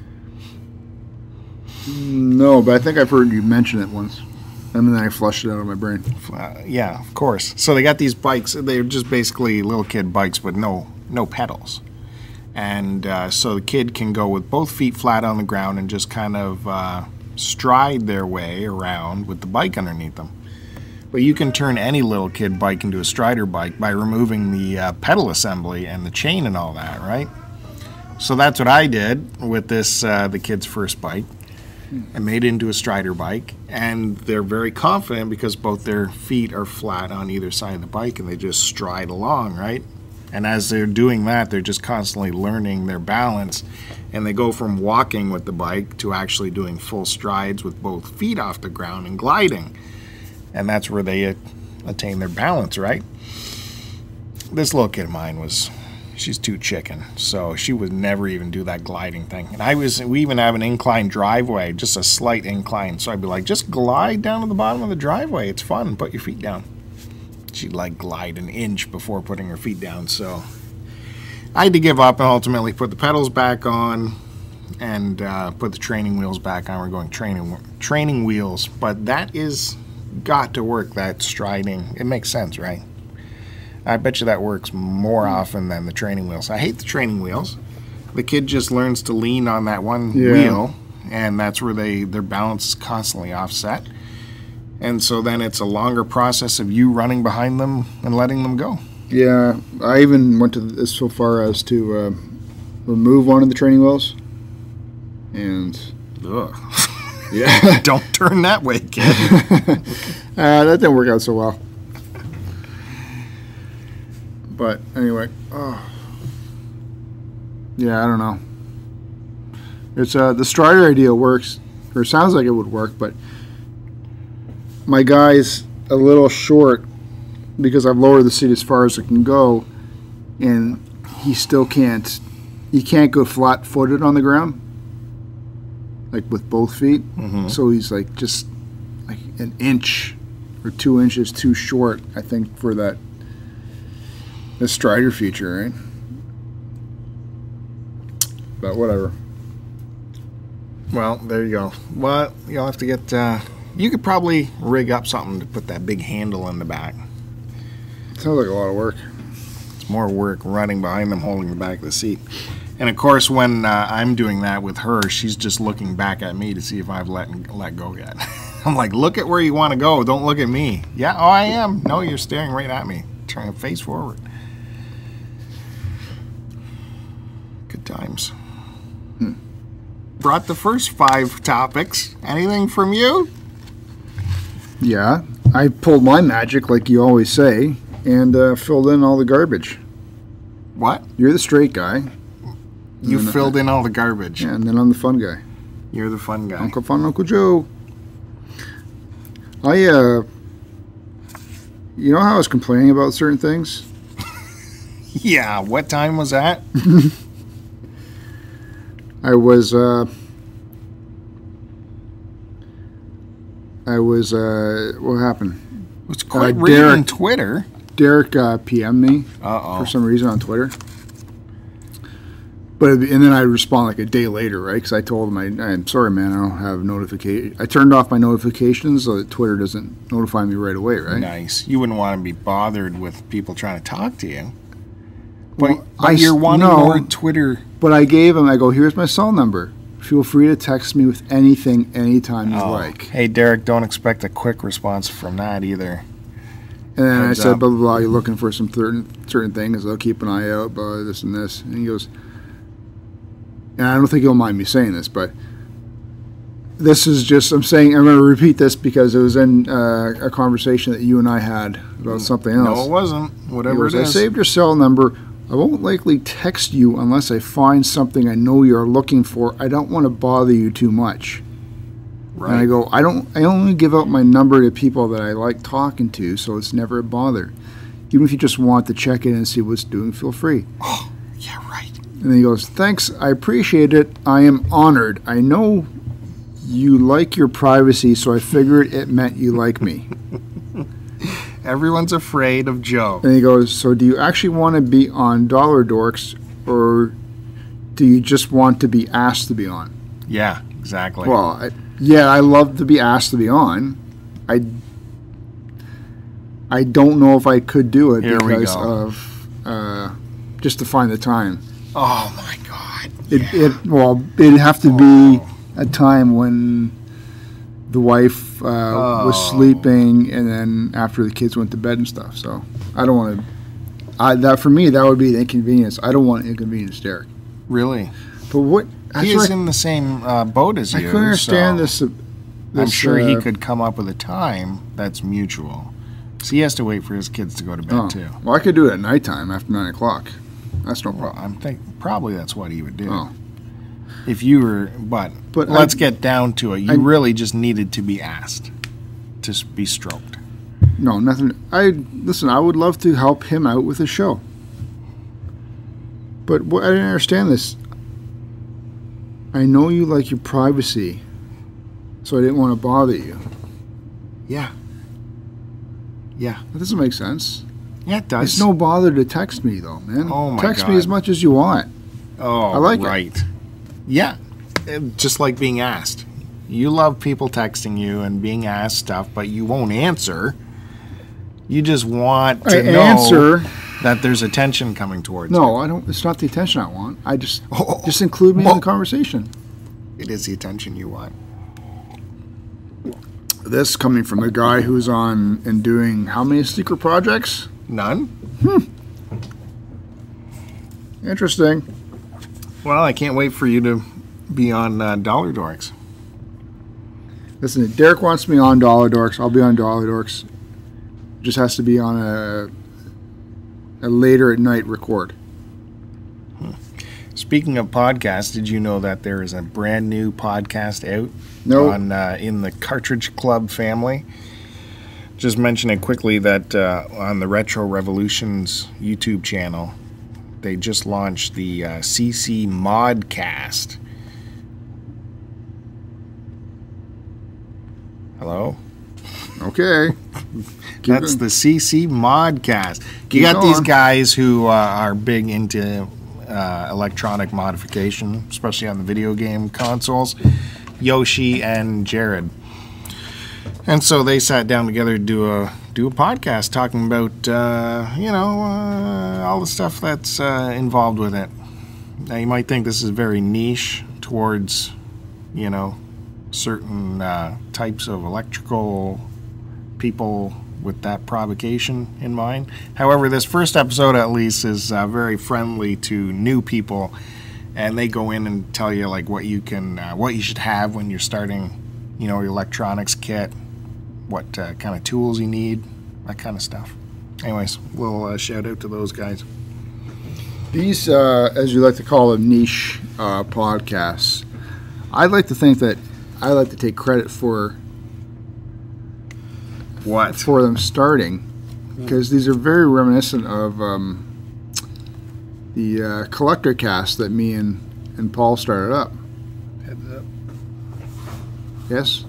Speaker 1: No, but I think I've heard you mention it once. And then I flushed it out of my brain.
Speaker 2: Yeah, of course. So they got these bikes. They're just basically little kid bikes with no pedals. And so the kid can go with both feet flat on the ground and just kind of stride their way around with the bike underneath them. But you can turn any little kid bike into a Strider bike by removing the pedal assembly and the chain and all that, right? So that's what I did with this, the kid's first bike. I made it into a Strider bike, and they're very confident because both their feet are flat on either side of the bike, and they just stride along, right? And as they're doing that, they're just constantly learning their balance, and they go from walking with the bike to actually doing full strides with both feet off the ground and gliding. And that's where they attain their balance, right? this little kid of mine she's too chicken, so she would never even do that gliding thing. And we even have an inclined driveway, just a slight incline, so I'd be like, just glide down to the bottom of the driveway, it's fun, put your feet down. She'd like glide an inch before putting her feet down, so I had to give up and ultimately put the pedals back on and put the training wheels back on. We're going training wheels, but that is got to work, that striding. It makes sense, right? I bet you that works more often than the training wheels. I hate the training wheels. The kid just learns to lean on that one wheel, and that's where their balance is constantly offset. And so then it's a longer process of you running behind them and letting them go.
Speaker 1: Yeah, I even went to so far as to remove one of the training wheels. And
Speaker 2: ugh.
Speaker 1: Yeah,
Speaker 2: don't turn that way, kid.
Speaker 1: That didn't work out so well. But anyway, yeah, I don't know. It's the Strider idea works, or sounds like it would work, but my guy's a little short because I've lowered the seat as far as it can go, and he still can't. He can't go flat-footed on the ground, like with both feet.
Speaker 2: Mm-hmm.
Speaker 1: So he's like just like an inch or 2 inches too short, I think, for the Strider feature, right? But whatever.
Speaker 2: Well, there you go. Well, you'll have to get. You could probably rig up something to put that big handle in the back.
Speaker 1: Sounds like a lot of work.
Speaker 2: It's more work running behind them, holding the back of the seat. And of course, when I'm doing that with her, she's just looking back at me to see if I've let go yet. I'm like, look at where you want to go. Don't look at me. Yeah, oh, I am. No, you're staring right at me. Turn face forward. Good times. Brought the first 5 topics. Anything from you?
Speaker 1: Yeah, I pulled my magic, like you always say, and filled in all the garbage.
Speaker 2: What?
Speaker 1: You're the straight guy.
Speaker 2: You filled in all the garbage.
Speaker 1: Yeah, and then I'm the fun guy.
Speaker 2: You're the fun guy.
Speaker 1: Uncle Fun, Uncle Joe. You know how I was complaining about certain things?
Speaker 2: Yeah, what time was that?
Speaker 1: I was, what happened?
Speaker 2: It's quite reading
Speaker 1: Derek,
Speaker 2: Twitter.
Speaker 1: Derek PM'd me for some reason on Twitter. And then I respond like a day later, right? Because I told him, I'm sorry, man, I don't have notification. I turned off my notifications so that Twitter doesn't notify me right away, right?
Speaker 2: Nice. You wouldn't want to be bothered with people trying to talk to you. But,
Speaker 1: Well,
Speaker 2: but you're wanting more Twitter.
Speaker 1: But I gave him, I go, here's my cell number. Feel free to text me with anything, anytime you like.
Speaker 2: Hey, Derek, don't expect a quick response from that either.
Speaker 1: And then
Speaker 2: Heads
Speaker 1: I said,
Speaker 2: up.
Speaker 1: blah, blah, blah, you're looking for some certain things. I'll keep an eye out, blah, this and this. And he goes, and I don't think he'll mind me saying this, but this is just, I'm going to repeat this because it was in a conversation that you and I had about something else.
Speaker 2: No, it wasn't. Whatever
Speaker 1: He goes,
Speaker 2: it
Speaker 1: I
Speaker 2: is.
Speaker 1: saved your cell number. I won't likely text you unless I find something I know you're looking for. I don't want to bother you too much.
Speaker 2: Right.
Speaker 1: And I go, I only give out my number to people that I like talking to, so it's never a bother. Even if you just want to check in and see what's doing, feel free.
Speaker 2: Oh, yeah, right.
Speaker 1: And then he goes, thanks, I appreciate it. I am honored. I know you like your privacy, so I figured it meant you like me.
Speaker 2: Everyone's afraid of Joe.
Speaker 1: And he goes, so do you actually want to be on Dollar Dorks, or do you just want to be asked to be on?
Speaker 2: Yeah, exactly.
Speaker 1: Well, I love to be asked to be on. I don't know if I could do it
Speaker 2: Here we
Speaker 1: because
Speaker 2: go.
Speaker 1: of just to find the time.
Speaker 2: Oh, my God.
Speaker 1: It'd have to be a time when the wife was sleeping, and then after the kids went to bed and stuff. So I don't want to. That for me, that would be the inconvenience. I don't want to inconvenience Derek.
Speaker 2: Really?
Speaker 1: But what?
Speaker 2: He is in the same boat as you.
Speaker 1: I couldn't understand
Speaker 2: so
Speaker 1: this.
Speaker 2: I'm sure he could come up with a time that's mutual. So he has to wait for his kids to go to bed, too.
Speaker 1: Well, I could do it at nighttime after 9 o'clock. That's no
Speaker 2: Well,
Speaker 1: problem.
Speaker 2: I'm thinking probably that's what he would do.
Speaker 1: Oh.
Speaker 2: If you were, but
Speaker 1: get
Speaker 2: let's get down to it. You really just needed to be asked to be stroked.
Speaker 1: No, nothing. Listen, I would love to help him out with his show. But I didn't understand this. I know you like your privacy, so I didn't want to bother you.
Speaker 2: Yeah. Yeah.
Speaker 1: That doesn't make sense.
Speaker 2: Yeah, it does.
Speaker 1: It's no bother to text me, though, man.
Speaker 2: Oh, my
Speaker 1: Text
Speaker 2: God.
Speaker 1: me as much as you want.
Speaker 2: Oh,
Speaker 1: I like
Speaker 2: right. It. Yeah. Just like being asked. You love people texting you and being asked stuff, but you won't answer. You just want to know
Speaker 1: answer
Speaker 2: that there's attention coming towards you.
Speaker 1: No, I don't. It's not the attention I want. I just include me in the conversation.
Speaker 2: It is the attention you want.
Speaker 1: This coming from the guy who's on and doing how many secret projects?
Speaker 2: None.
Speaker 1: Interesting.
Speaker 2: Well, I can't wait for you to be on Dollar Dorks.
Speaker 1: Listen, Derek wants me on Dollar Dorks. I'll be on Dollar Dorks. Just has to be on a later at night record.
Speaker 2: Speaking of podcasts, did you know that there is a brand new podcast out on in the Cartridge Club family? Just mention it quickly that on the Retro Revolutions YouTube channel, they just launched the CC Modcast. Hello?
Speaker 1: Okay.
Speaker 2: That's the CC Modcast. You got these guys who are big into electronic modification, especially on the video game consoles, Yoshi and Jared. And so they sat down together to do a podcast talking about all the stuff that's involved with it. Now you might think this is very niche towards certain types of electrical people with that provocation in mind. However, this first episode at least is very friendly to new people, and they go in and tell you like what you should have when you're starting, your electronics kit, what kind of tools you need, that kind of stuff. Anyways, we'll shout out to those guys.
Speaker 1: These, as you like to call them, niche podcasts. I'd like to think that I like to take credit for
Speaker 2: what
Speaker 1: for them starting, because these are very reminiscent of the Collector Cast that me and Paul started up.
Speaker 2: Heads up.
Speaker 1: Yes.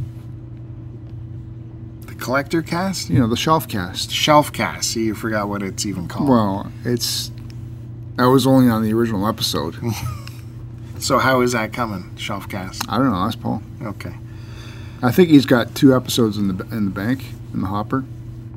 Speaker 2: The Collector Cast?
Speaker 1: The Shelf Cast.
Speaker 2: Shelf Cast. See, you forgot what it's even called.
Speaker 1: Well, I was only on the original episode.
Speaker 2: So how is that coming, Shelf Cast?
Speaker 1: I don't know. That's Paul.
Speaker 2: Okay.
Speaker 1: I think he's got 2 episodes in the bank, in the hopper.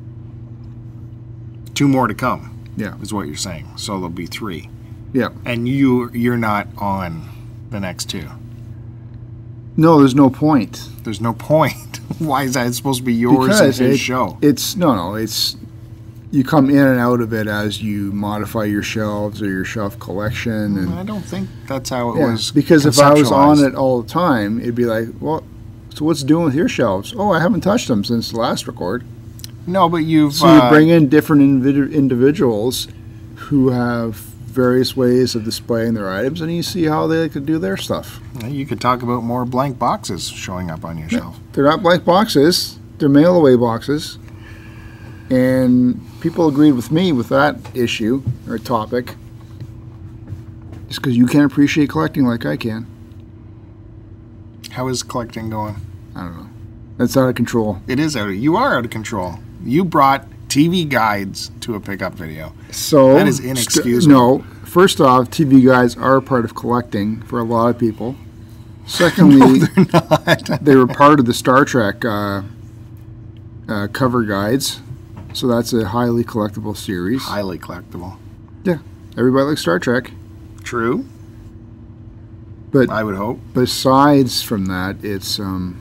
Speaker 2: 2 more to come.
Speaker 1: Yeah,
Speaker 2: is what you're saying. So there'll be 3.
Speaker 1: Yeah.
Speaker 2: And you're not on the next 2.
Speaker 1: No, there's no point.
Speaker 2: There's no point. Why is that? It's supposed to be yours and his show.
Speaker 1: It's you come in and out of it as you modify your shelves or your shelf collection. And
Speaker 2: I don't think that's how it was.
Speaker 1: Because if I was on it all the time, it'd be like, well, so what's doing with your shelves? Oh, I haven't touched them since the last record.
Speaker 2: No, but you
Speaker 1: bring in different individuals who have various ways of displaying their items, and you see how they could do their stuff.
Speaker 2: You could talk about more blank boxes showing up on your shelf.
Speaker 1: They're not blank boxes. They're mail-away boxes. And people agreed with me with that issue or topic. Just because you can't appreciate collecting like I can.
Speaker 2: How is collecting going?
Speaker 1: I don't know. That's out of control.
Speaker 2: It is you are out of control. You brought TV guides to a pickup video.
Speaker 1: So
Speaker 2: that is inexcusable.
Speaker 1: No. First off, TV guides are a part of collecting for a lot of people. Secondly,
Speaker 2: no, they're not.
Speaker 1: They were part of the Star Trek cover guides. So that's a highly collectible series.
Speaker 2: Highly collectible.
Speaker 1: Yeah. Everybody likes Star Trek.
Speaker 2: True.
Speaker 1: But
Speaker 2: I would hope.
Speaker 1: Besides from that, it's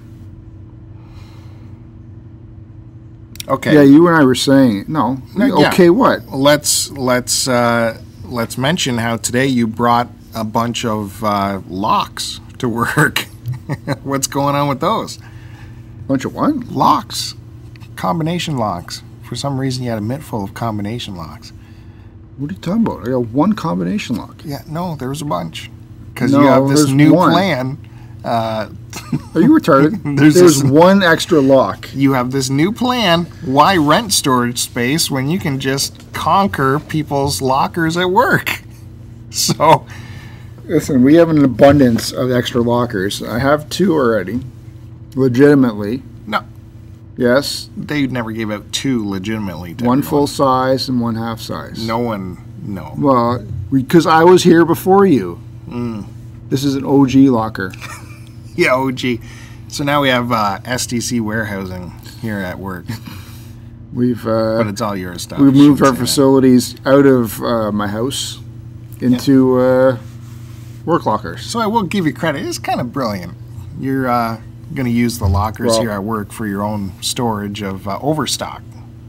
Speaker 2: okay.
Speaker 1: Yeah, you and I were saying no. Okay,
Speaker 2: yeah.
Speaker 1: What?
Speaker 2: Let's mention how today you brought a bunch of locks to work. What's going on with those?
Speaker 1: Bunch of what?
Speaker 2: Locks. Combination locks. For some reason, you had a mitt full of combination locks.
Speaker 1: What are you talking about? I got one combination lock.
Speaker 2: Yeah, no, there was a bunch. Because you have this new plan Uh,
Speaker 1: Are you retarded?
Speaker 2: There's
Speaker 1: There's
Speaker 2: this-
Speaker 1: one extra lock.
Speaker 2: you have this new plan. Why rent storage space when you can just conquer people's lockers at work? So,
Speaker 1: Listen, we have an abundance of extra lockers. I have 2 already. Legitimately.
Speaker 2: no,
Speaker 1: Yes.
Speaker 2: they never gave out 2 legitimately. to
Speaker 1: One
Speaker 2: everyone.
Speaker 1: full size and one half size.
Speaker 2: No.
Speaker 1: Well, because I was here before you.
Speaker 2: Mm.
Speaker 1: This is an OG locker.
Speaker 2: Yeah, OG. So now we have STC warehousing here at work,
Speaker 1: We've
Speaker 2: but it's all your stuff.
Speaker 1: we've moved our
Speaker 2: Shouldn't say that.
Speaker 1: facilities out of my house into work lockers.
Speaker 2: So I will give you credit. It's kind of brilliant. You're going to use the lockers
Speaker 1: Well-
Speaker 2: here at work for your own storage of overstock.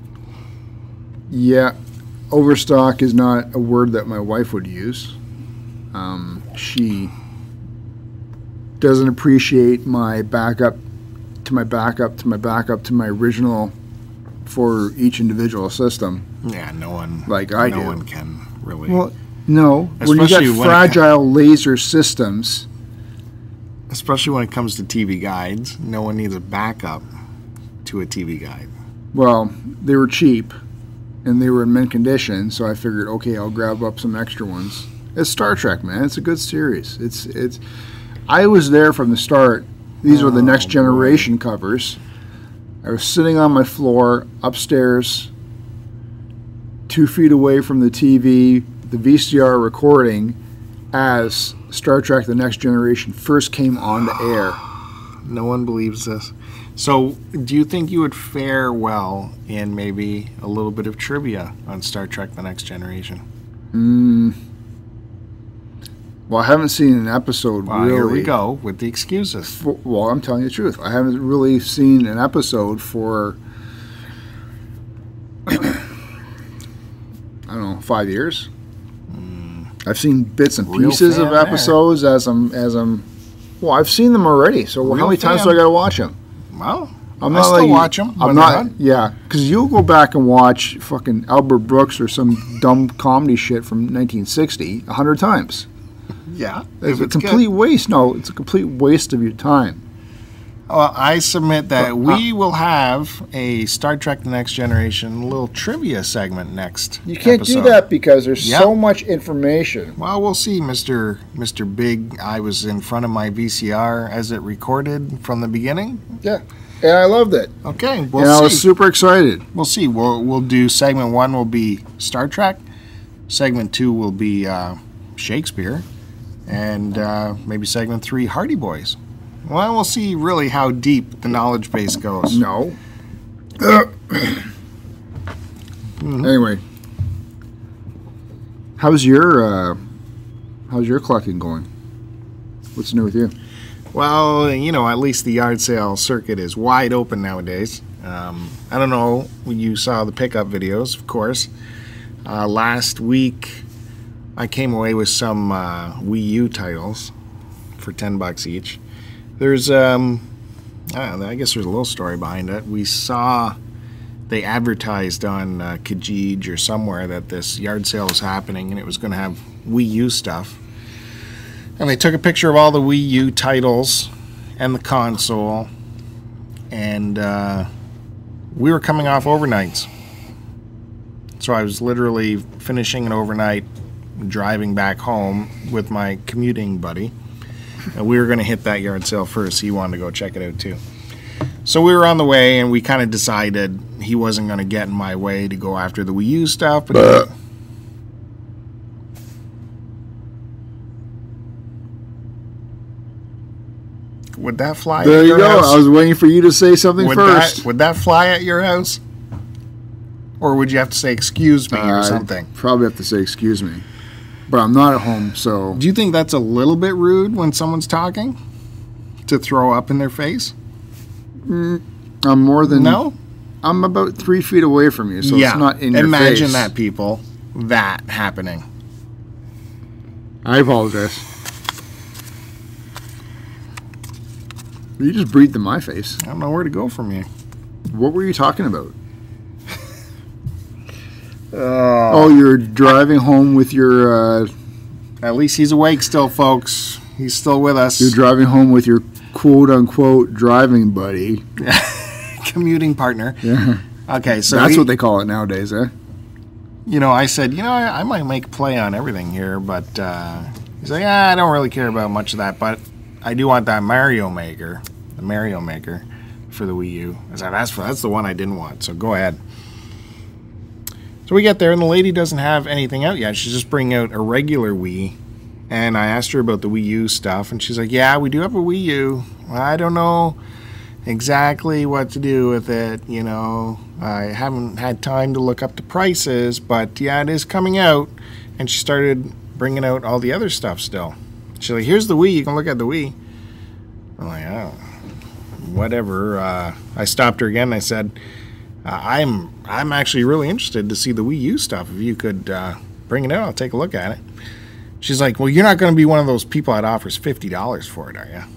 Speaker 1: Yeah, overstock is not a word that my wife would use. She doesn't appreciate my backup to my backup to my backup to my original for each individual system.
Speaker 2: Yeah, no one
Speaker 1: Like I
Speaker 2: no
Speaker 1: do.
Speaker 2: one can really.
Speaker 1: Well, no, when you got
Speaker 2: Especially when it
Speaker 1: fragile laser systems,
Speaker 2: especially when it comes to TV guides, no one needs a backup to a TV guide.
Speaker 1: well, they were cheap and they were in mint condition, so I figured, okay, I'll grab up some extra ones. It's Star Trek, man. It's a good series. It's. I was there from the start. These are the Next
Speaker 2: boy.
Speaker 1: Generation covers. I was sitting on my floor upstairs, 2 feet away from the TV, the VCR recording, as Star Trek: The Next Generation first came on the air.
Speaker 2: No one believes this. So, do you think you would fare well in maybe a little bit of trivia on Star Trek: The Next Generation?
Speaker 1: Well, I haven't seen an episode
Speaker 2: Well,
Speaker 1: really.
Speaker 2: here we go with the excuses.
Speaker 1: Well, I'm telling you the truth. I haven't really seen an episode for I don't know, 5 years. I've seen bits and
Speaker 2: Real
Speaker 1: pieces of
Speaker 2: fan there.
Speaker 1: episodes as I'm. Well, I've seen them already. So
Speaker 2: Real
Speaker 1: how many times do I
Speaker 2: fan.
Speaker 1: got to watch them?
Speaker 2: Well,
Speaker 1: I'm
Speaker 2: I
Speaker 1: not
Speaker 2: still
Speaker 1: like
Speaker 2: watch them.
Speaker 1: I'm not. Yeah, because you'll go back and watch fucking Albert Brooks or some dumb comedy shit from 1960 100 times.
Speaker 2: Yeah,
Speaker 1: It's
Speaker 2: if
Speaker 1: a
Speaker 2: it's
Speaker 1: complete
Speaker 2: good.
Speaker 1: waste. No, it's a complete waste of your time.
Speaker 2: Well, I submit that we will have a Star Trek: The Next Generation little trivia segment next.
Speaker 1: You can't
Speaker 2: episode.
Speaker 1: do that because there's
Speaker 2: Yep.
Speaker 1: so much information.
Speaker 2: Well, we'll see, Mr. Big. I was in front of my VCR as it recorded from the beginning.
Speaker 1: Yeah, and I loved it.
Speaker 2: Okay,
Speaker 1: and
Speaker 2: we'll
Speaker 1: I
Speaker 2: see.
Speaker 1: was super excited.
Speaker 2: We'll see. We'll do segment 1 will be Star Trek. Segment 2 will be Shakespeare, and maybe segment 3 Hardy Boys. Well, we'll see really how deep the knowledge base goes.
Speaker 1: No. Anyway, how's your collecting going? What's new with you?
Speaker 2: Well, you know, at least the yard sale circuit is wide open nowadays. I don't know. You saw the pickup videos, of course. Last week, I came away with some Wii U titles for $10 each. There's, I don't know, I guess there's a little story behind it. We saw they advertised on Kijiji or somewhere that this yard sale was happening and it was going to have Wii U stuff. And they took a picture of all the Wii U titles and the console. And we were coming off overnights. So I was literally finishing an overnight, driving back home with my commuting buddy. And we were going to hit that yard sale first. He wanted to go check it out too. So we were on the way, and we kind of decided he wasn't going to get in my way to go after the Wii U stuff. But would that fly
Speaker 1: There
Speaker 2: at
Speaker 1: you
Speaker 2: your
Speaker 1: go.
Speaker 2: house?
Speaker 1: I was waiting for you to say something first.
Speaker 2: Would that fly at your house? Or would you have to say excuse me or something?
Speaker 1: Probably have to say excuse me, but I'm not at home, so
Speaker 2: Do you think that's a little bit rude when someone's talking? To throw up in their face?
Speaker 1: I'm more than
Speaker 2: No?
Speaker 1: I'm about 3 feet away from you, so
Speaker 2: yeah.
Speaker 1: it's not in your face.
Speaker 2: Imagine that, people. That happening.
Speaker 1: I apologize. You just breathed in my face.
Speaker 2: I don't know where to go from you.
Speaker 1: What were you talking about? Oh, you're driving home with your.
Speaker 2: At least he's awake still, folks. He's still with us.
Speaker 1: You're driving home with your quote-unquote driving buddy.
Speaker 2: Commuting partner.
Speaker 1: Yeah.
Speaker 2: Okay, so
Speaker 1: That's what they call it nowadays, eh?
Speaker 2: You know, I said, I might make a play on everything here, but he's like, I don't really care about much of that, but I do want that Mario Maker, the Mario Maker for the Wii U. I said, that's the one I didn't want, so go ahead. So we get there, and the lady doesn't have anything out yet. She's just bringing out a regular Wii, and I asked her about the Wii U stuff, and she's like, yeah, we do have a Wii U. Well, I don't know exactly what to do with it, I haven't had time to look up the prices, but yeah, it is coming out. And she started bringing out all the other stuff still. She's like, here's the Wii, you can look at the Wii. I'm like, oh, whatever. I stopped her again and I said, I'm actually really interested to see the Wii U stuff. If you could bring it out, I'll take a look at it. She's like, well, you're not going to be one of those people that offers $50 for it, are you?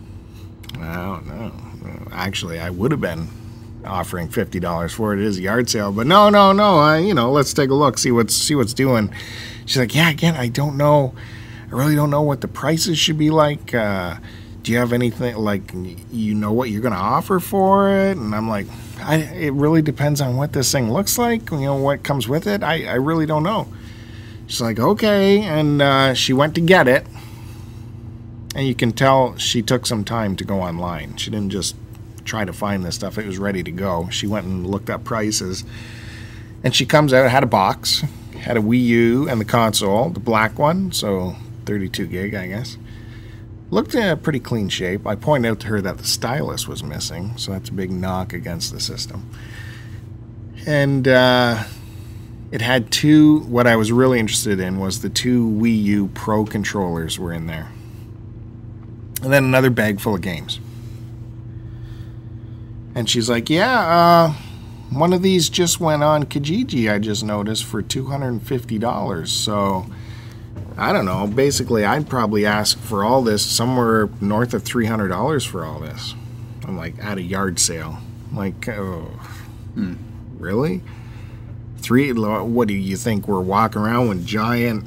Speaker 2: I don't know. Actually, I would have been offering $50 for it. It is a yard sale, but no. Let's take a look, see what's doing. She's like, yeah, again, I don't know. I really don't know what the prices should be like. Do you have anything like what you're going to offer for it? And I'm like, it really depends on what this thing looks like. What comes with it. I really don't know. She's like, okay, and she went to get it, and you can tell she took some time to go online. She didn't just try to find this stuff. It was ready to go. She went and looked up prices, and she comes out, had a box, had a Wii U and the console, the black one, so 32 gig, I guess. Looked in a pretty clean shape. I pointed out to her that the stylus was missing, so that's a big knock against the system. And it had two, what I was really interested in was the two Wii U Pro controllers were in there. And then another bag full of games. And she's like, yeah, one of these just went on Kijiji, I just noticed, for $250. So, I don't know. Basically, I'd probably ask for all this somewhere north of $300 for all this. I'm like, at a yard sale. I'm like, oh, really? What do you think? We're walking around with giant,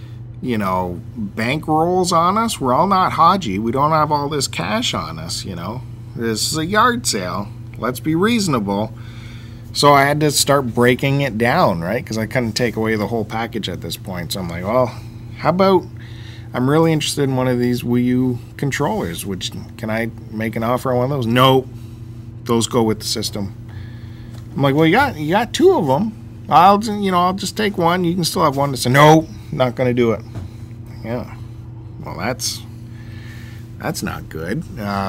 Speaker 2: bank rolls on us? We're all not Haji. We don't have all this cash on us, This is a yard sale. Let's be reasonable. So I had to start breaking it down, right? Because I couldn't take away the whole package at this point. So I'm like, well, how about I'm really interested in one of these Wii U controllers. Can I make an offer on one of those? No. Those go with the system. I'm like, well, you got two of them. I'll just take one. You can still have one. So no, not going to do it. Yeah. Well, that's not good.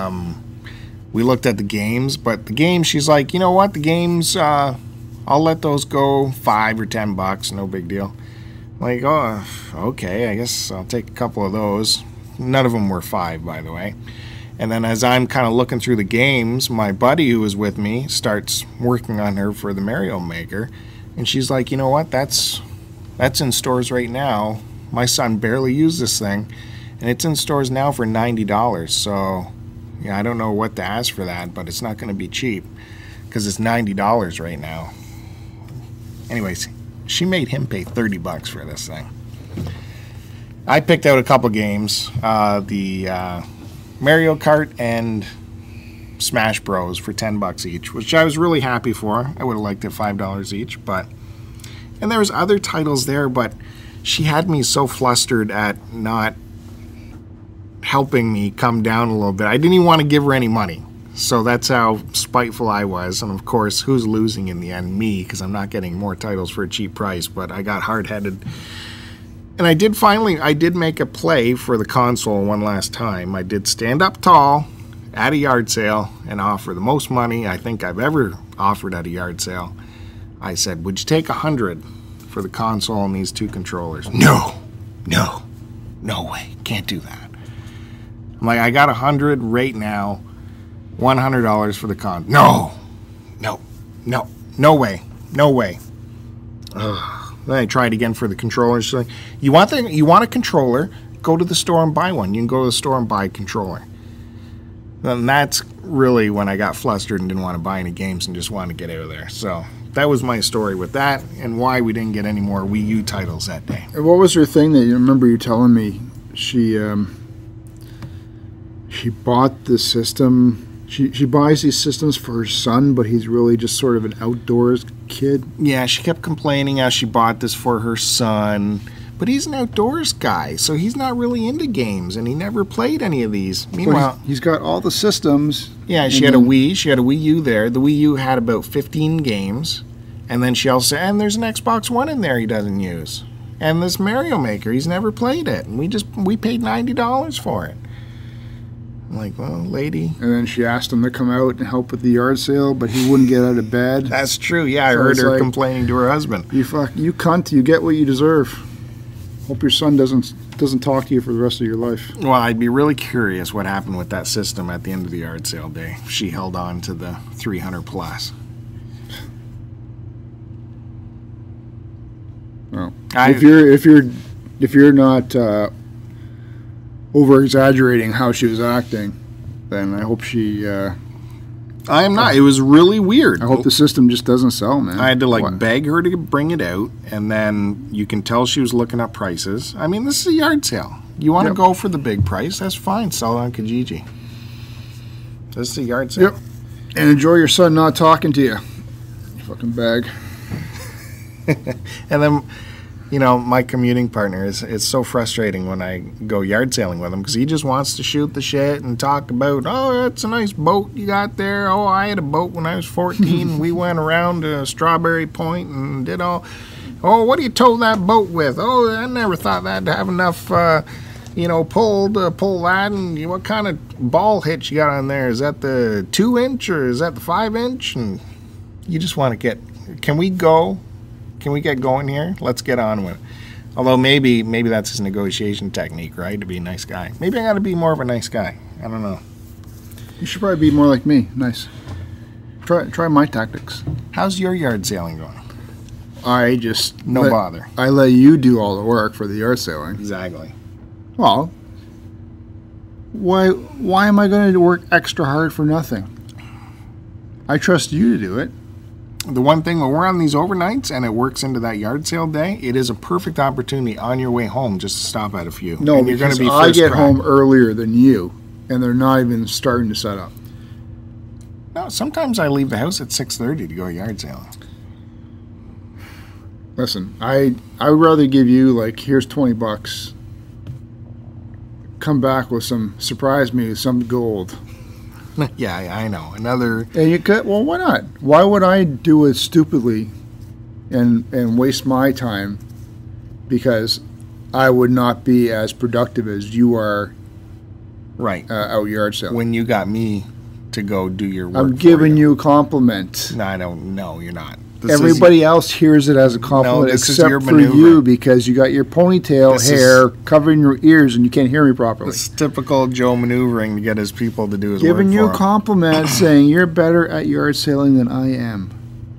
Speaker 2: We looked at the games, but the games, she's like, you know what? The games, I'll let those go $5 or $10. No big deal. I'm like, oh, okay. I guess I'll take a couple of those. None of them were $5, by the way. And then as I'm kind of looking through the games, my buddy who was with me starts working on her for the Mario Maker. And she's like, you know what? That's in stores right now. My son barely used this thing. And it's in stores now for $90. So, yeah, I don't know what to ask for that, but it's not going to be cheap. Because it's $90 right now. Anyways, she made him pay $30 for this thing. I picked out a couple games. The Mario Kart and Smash Bros. For $10 each, which I was really happy for. I would have liked it $5 each, and there was other titles there, but she had me so flustered at not helping me come down a little bit. I didn't even want to give her any money. So that's how spiteful I was. And of course, who's losing in the end? Me, because I'm not getting more titles for a cheap price, but I got hard-headed. And I did make a play for the console one last time. I did stand up tall at a yard sale and offer the most money I think I've ever offered at a yard sale. I said, would you take $100 for the console and these two controllers? No way, can't do that. I'm like, I got $100 right now, $100 for the console. No way. Ugh. Then I tried again for the controller. She's like, you want a controller? Go to the store and buy one. You can go to the store and buy a controller. And that's really when I got flustered and didn't want to buy any games and just wanted to get out of there. So that was my story with that and why we didn't get any more Wii U titles that day.
Speaker 1: And what was her thing that you remember you telling me? She she bought the system. She buys these systems for her son, but he's really just sort of an outdoors kid.
Speaker 2: Yeah, she kept complaining how she bought this for her son, but he's an outdoors guy, so he's not really into games, and he never played any of these. Meanwhile,
Speaker 1: he's got all the systems.
Speaker 2: Yeah, she had a Wii. She had a Wii U there. The Wii U had about 15 games, and then she also and there's an Xbox One in there he doesn't use, and this Mario Maker he's never played it, and we paid $90 for it. I'm like, well, lady.
Speaker 1: And then she asked him to come out and help with the yard sale, but he wouldn't get out of bed.
Speaker 2: That's true. Yeah, I heard her complaining to her husband.
Speaker 1: You cunt! You get what you deserve. Hope your son doesn't talk to you for the rest of your life.
Speaker 2: Well, I'd be really curious what happened with that system at the end of the yard sale day. She held on to the 300 plus.
Speaker 1: Well, if you're not over exaggerating how she was acting, then I hope she.
Speaker 2: I am not. It was really weird.
Speaker 1: I hope the system just doesn't sell, man.
Speaker 2: I had to beg her to bring it out, and then you can tell she was looking up prices. I mean, this is a yard sale. You want to go for the big price? That's fine. Sell it on Kijiji. This is a yard sale.
Speaker 1: Yep. And enjoy your son not talking to you. You fucking bag.
Speaker 2: And then, my commuting partner it's so frustrating when I go yard sailing with him because he just wants to shoot the shit and talk about, oh, that's a nice boat you got there. Oh, I had a boat when I was 14. We went around to Strawberry Point and did all. Oh, what do you tow that boat with? Oh, I never thought that'd have enough, pull to pull that. And what kind of ball hitch you got on there? Is that the 2-inch or is that the 5-inch? And you just want to get. Can we go? Can we get going here? Let's get on with it. Although maybe that's his negotiation technique, right? To be a nice guy. Maybe I got to be more of a nice guy. I don't know.
Speaker 1: You should probably be more like me. Nice. Try my tactics.
Speaker 2: How's your yard sailing going?
Speaker 1: I just
Speaker 2: bother.
Speaker 1: I let you do all the work for the yard sailing.
Speaker 2: Exactly.
Speaker 1: Well, why am I going to work extra hard for nothing? I trust you to do it.
Speaker 2: The one thing, when we're on these overnights and it works into that yard sale day, it is a perfect opportunity on your way home just to stop at a few.
Speaker 1: No, and you're going to be I get home earlier than you, and they're not even starting to set up.
Speaker 2: No, sometimes I leave the house at 6:30 to go yard sailing.
Speaker 1: Listen, I would rather give you, here's $20. Come back with surprise me with some gold.
Speaker 2: Yeah, I know. Another.
Speaker 1: And you could. Well, why not? Why would I do it stupidly, and waste my time? Because I would not be as productive as you are.
Speaker 2: Right.
Speaker 1: Out yard selling.
Speaker 2: When you got me to go do your work.
Speaker 1: I'm giving you a compliment.
Speaker 2: No, I don't. No, you're not.
Speaker 1: Everybody else hears it as a compliment except for you because you got your ponytail hair covering your ears and you can't hear me properly.
Speaker 2: It's typical Joe maneuvering to get his people to do his work.
Speaker 1: Giving you a compliment saying you're better at yard sailing than I am.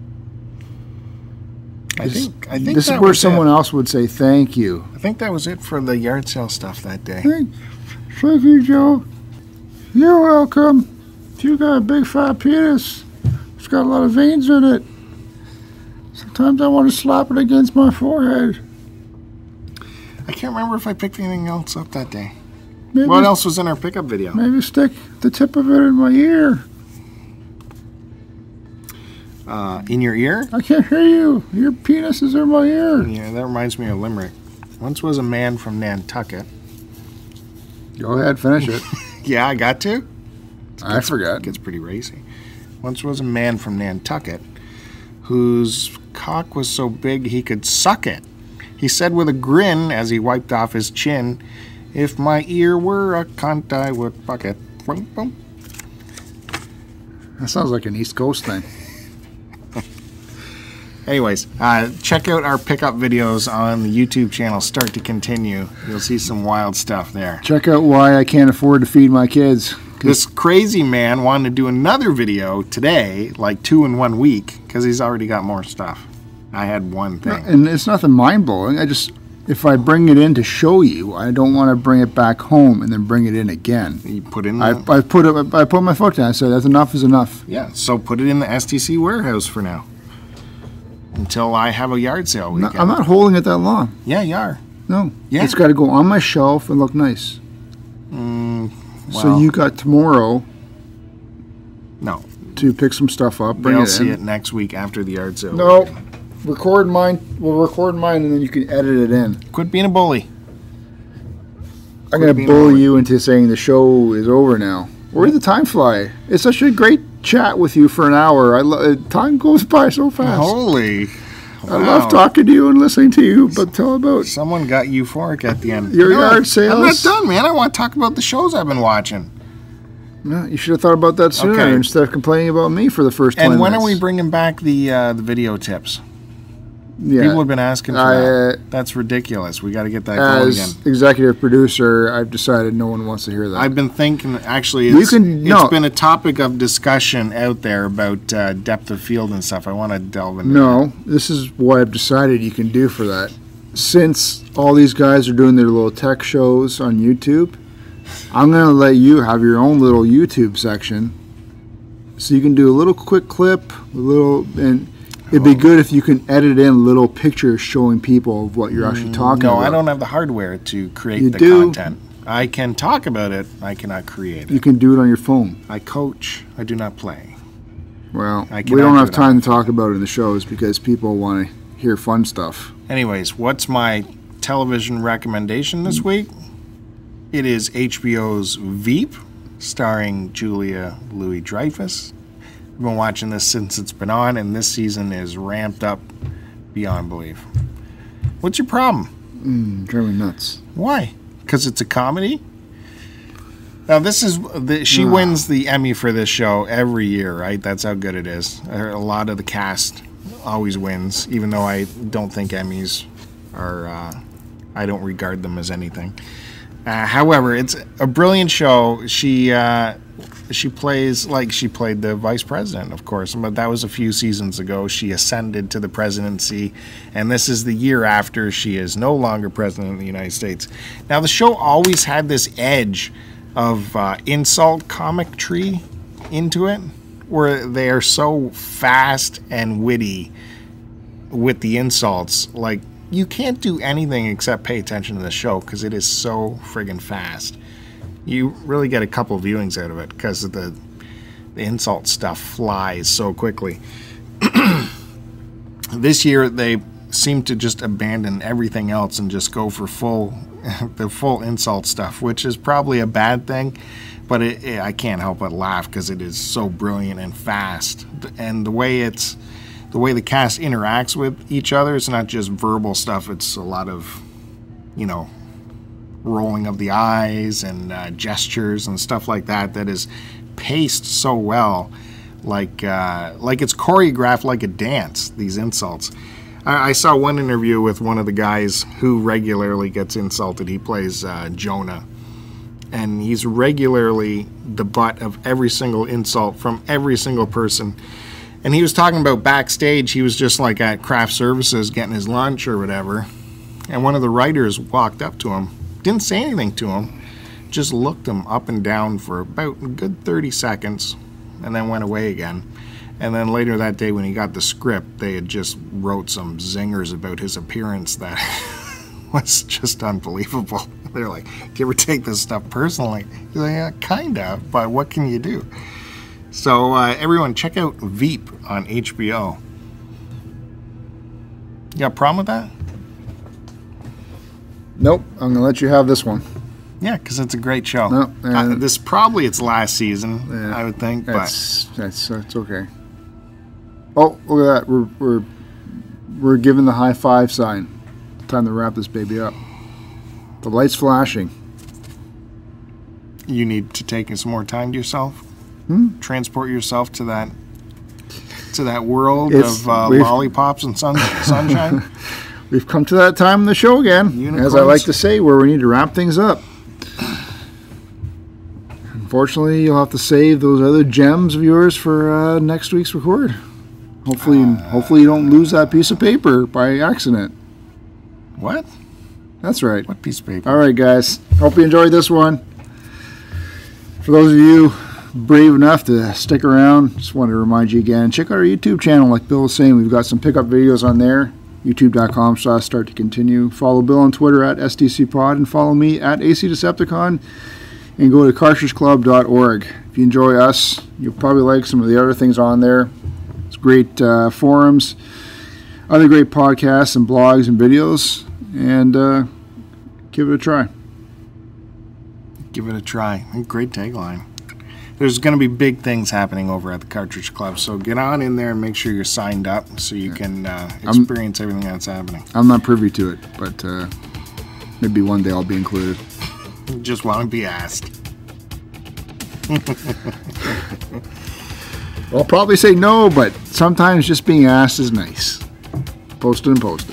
Speaker 2: I think
Speaker 1: this is where someone else would say thank you.
Speaker 2: I think that was it for the yard sale stuff that day.
Speaker 1: Thank you, Joe. You're welcome. You got a big fat penis. It's got a lot of veins in it. Sometimes I want to slap it against my forehead.
Speaker 2: I can't remember if I picked anything else up that day. What else was in our pickup video?
Speaker 1: Maybe stick the tip of it in my ear.
Speaker 2: In your ear?
Speaker 1: I can't hear you. Your penis is in my ear.
Speaker 2: Yeah, that reminds me of Limerick. Once was a man from Nantucket.
Speaker 1: Go ahead, finish it.
Speaker 2: Yeah, I got to?
Speaker 1: I forgot.
Speaker 2: It gets pretty racy. Once was a man from Nantucket whose cock was so big he could suck it. He said with a grin as he wiped off his chin, "If my ear were a cunt, I would fuck it." Boom, boom.
Speaker 1: That sounds like an East Coast thing.
Speaker 2: Anyways, check out our pickup videos on the YouTube channel, Start to Continue. You'll see some wild stuff there.
Speaker 1: Check out why I can't afford to feed my kids.
Speaker 2: This crazy man wanted to do another video today, 2 in 1 week, because he's already got more stuff. I had one thing.
Speaker 1: And it's nothing mind-blowing. If I bring it in to show you, I don't want to bring it back home and then bring it in again.
Speaker 2: You put in
Speaker 1: I put my foot down. I said, that's enough is enough.
Speaker 2: Yeah, so put it in the STC warehouse for now. Until I have a yard sale weekend.
Speaker 1: No, I'm not holding it that long.
Speaker 2: Yeah, you are.
Speaker 1: No.
Speaker 2: Yeah.
Speaker 1: It's got to go on my shelf and look nice. So
Speaker 2: Well,
Speaker 1: you got tomorrow
Speaker 2: no.
Speaker 1: to pick some stuff up. Bring
Speaker 2: They'll
Speaker 1: it
Speaker 2: see
Speaker 1: in.
Speaker 2: it next week after the yard sale.
Speaker 1: No, record mine. We'll record mine, and then you can edit it in.
Speaker 2: Quit being a bully.
Speaker 1: I'm going to
Speaker 2: being
Speaker 1: bully
Speaker 2: bully.
Speaker 1: you into saying the show is over now. Where did the time fly? It's such a great chat with you for an hour. Time goes by so fast.
Speaker 2: Holy.
Speaker 1: I love talking to you and listening to you, but tell about
Speaker 2: Someone got euphoric at the end.
Speaker 1: Your
Speaker 2: No,
Speaker 1: yard sales.
Speaker 2: I'm not done, man. I want to talk about the shows I've been watching.
Speaker 1: No, you should have thought about that sooner
Speaker 2: Okay.
Speaker 1: instead of complaining about me for the first 20
Speaker 2: And when
Speaker 1: minutes.
Speaker 2: are we bringing back the video tips?
Speaker 1: Yeah.
Speaker 2: People have been asking for
Speaker 1: I,
Speaker 2: that. That's ridiculous. We got to get that going again.
Speaker 1: As executive producer, I've decided no one wants to hear that.
Speaker 2: I've been thinking, actually,
Speaker 1: You
Speaker 2: it's been a topic of discussion out there about depth of field and stuff. I want to delve into that.
Speaker 1: No, this is what I've decided you can do for that. Since all these guys are doing their little tech shows on YouTube, I'm going to let you have your own little YouTube section. So you can do a little quick clip, and it'd be good if you can edit in little pictures showing people of what you're actually talking
Speaker 2: No,
Speaker 1: about.
Speaker 2: I don't have the hardware to create
Speaker 1: You
Speaker 2: the
Speaker 1: do.
Speaker 2: content. I can talk about it. I cannot create
Speaker 1: You
Speaker 2: it.
Speaker 1: can do it on your phone.
Speaker 2: I coach. I do not play.
Speaker 1: Well,
Speaker 2: I
Speaker 1: we
Speaker 2: cannot
Speaker 1: don't
Speaker 2: do
Speaker 1: have
Speaker 2: it
Speaker 1: time to talk about it in the shows because people want to hear fun stuff.
Speaker 2: Anyways, what's my television recommendation this week? It is HBO's Veep, starring Julia Louis-Dreyfus. I've been watching this since it's been on, and this season is ramped up beyond belief. What's your problem?
Speaker 1: Driving me nuts.
Speaker 2: Why? Because it's a comedy? Now, this is she wins the Emmy for this show every year, right? That's how good it is. A lot of the cast always wins, even though I don't think Emmys are, I don't regard them as anything. However, it's a brilliant show. She plays like she played the vice president, of course, but that was a few seasons ago. She ascended to the presidency, and this is the year after she is no longer president of the United States. Now, the show always had this edge of insult comicry into it, where they are so fast and witty with the insults. Like, you can't do anything except pay attention to the show because it is so friggin' fast. You really get a couple viewings out of it because the insult stuff flies so quickly. This year they seem to just abandon everything else and just go for the full insult stuff, which is probably a bad thing, but I can't help but laugh because it is so brilliant and fast, and the way the cast interacts with each other, it's not just verbal stuff. It's a lot of, rolling of the eyes and gestures and stuff like that is paced so well, like it's choreographed like a dance, these insults. I saw one interview with one of the guys who regularly gets insulted. He plays Jonah, and he's regularly the butt of every single insult from every single person. And he was talking about backstage, he was just like at craft services getting his lunch or whatever, and one of the writers walked up to him, didn't say anything to him, just looked him up and down for about a good 30 seconds, and then went away again. And then later that day when he got the script, they had just wrote some zingers about his appearance that was just unbelievable. They're like, do you ever take this stuff personally? He's like, yeah, kind of, but what can you do? So everyone, check out Veep on HBO. You got a problem with that?
Speaker 1: Nope, I'm going to let you have this one.
Speaker 2: Yeah, because it's a great show.
Speaker 1: No,
Speaker 2: this is probably its last season, I would think.
Speaker 1: That's okay. Oh, look at that. We're giving the high five sign. Time to wrap this baby up. The light's flashing.
Speaker 2: You need to take some more time to yourself. Transport yourself to that world of lollipops and sunshine.
Speaker 1: We've come to that time in the show again,
Speaker 2: Unicorns.
Speaker 1: as I like to say, where we need to wrap things up. Unfortunately, you'll have to save those other gems of yours for next week's record. Hopefully you don't lose that piece of paper by accident.
Speaker 2: What?
Speaker 1: That's right.
Speaker 2: What piece of paper?
Speaker 1: All right, guys. Hope you enjoyed this one. For those of you brave enough to stick around, just wanted to remind you again, check out our YouTube channel. Like Bill was saying, we've got some pickup videos on there. YouTube.com/start to continue. Follow Bill on Twitter at STCPod and follow me at AC Decepticon. and go to cartridgeclub.org. If you enjoy us, you'll probably like some of the other things on there. It's great forums, other great podcasts and blogs and videos, and give it a try.
Speaker 2: Give it a try. Great tagline. There's going to be big things happening over at the Cartridge Club, so get on in there and make sure you're signed up so you can experience everything that's happening.
Speaker 1: I'm not privy to it, but maybe one day I'll be included.
Speaker 2: Just want to be asked.
Speaker 1: I'll probably say no, but sometimes just being asked is nice. Post it and post it.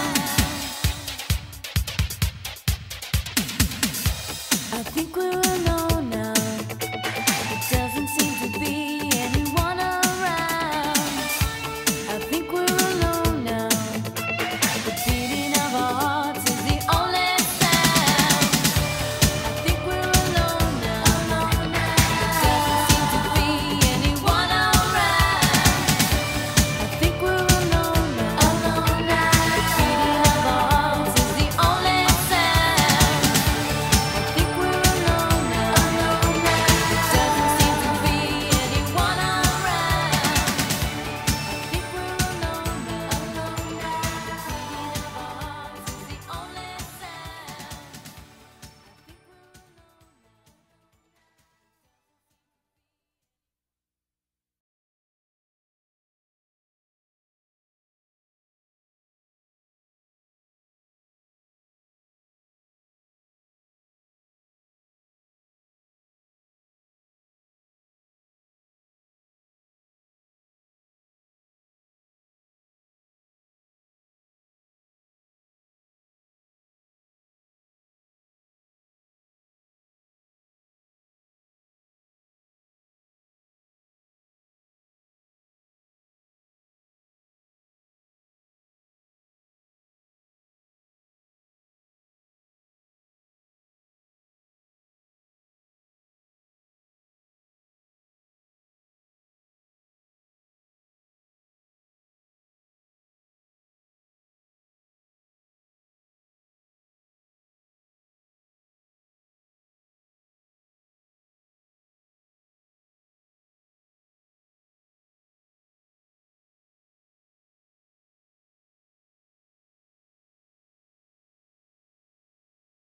Speaker 3: I think we're alone.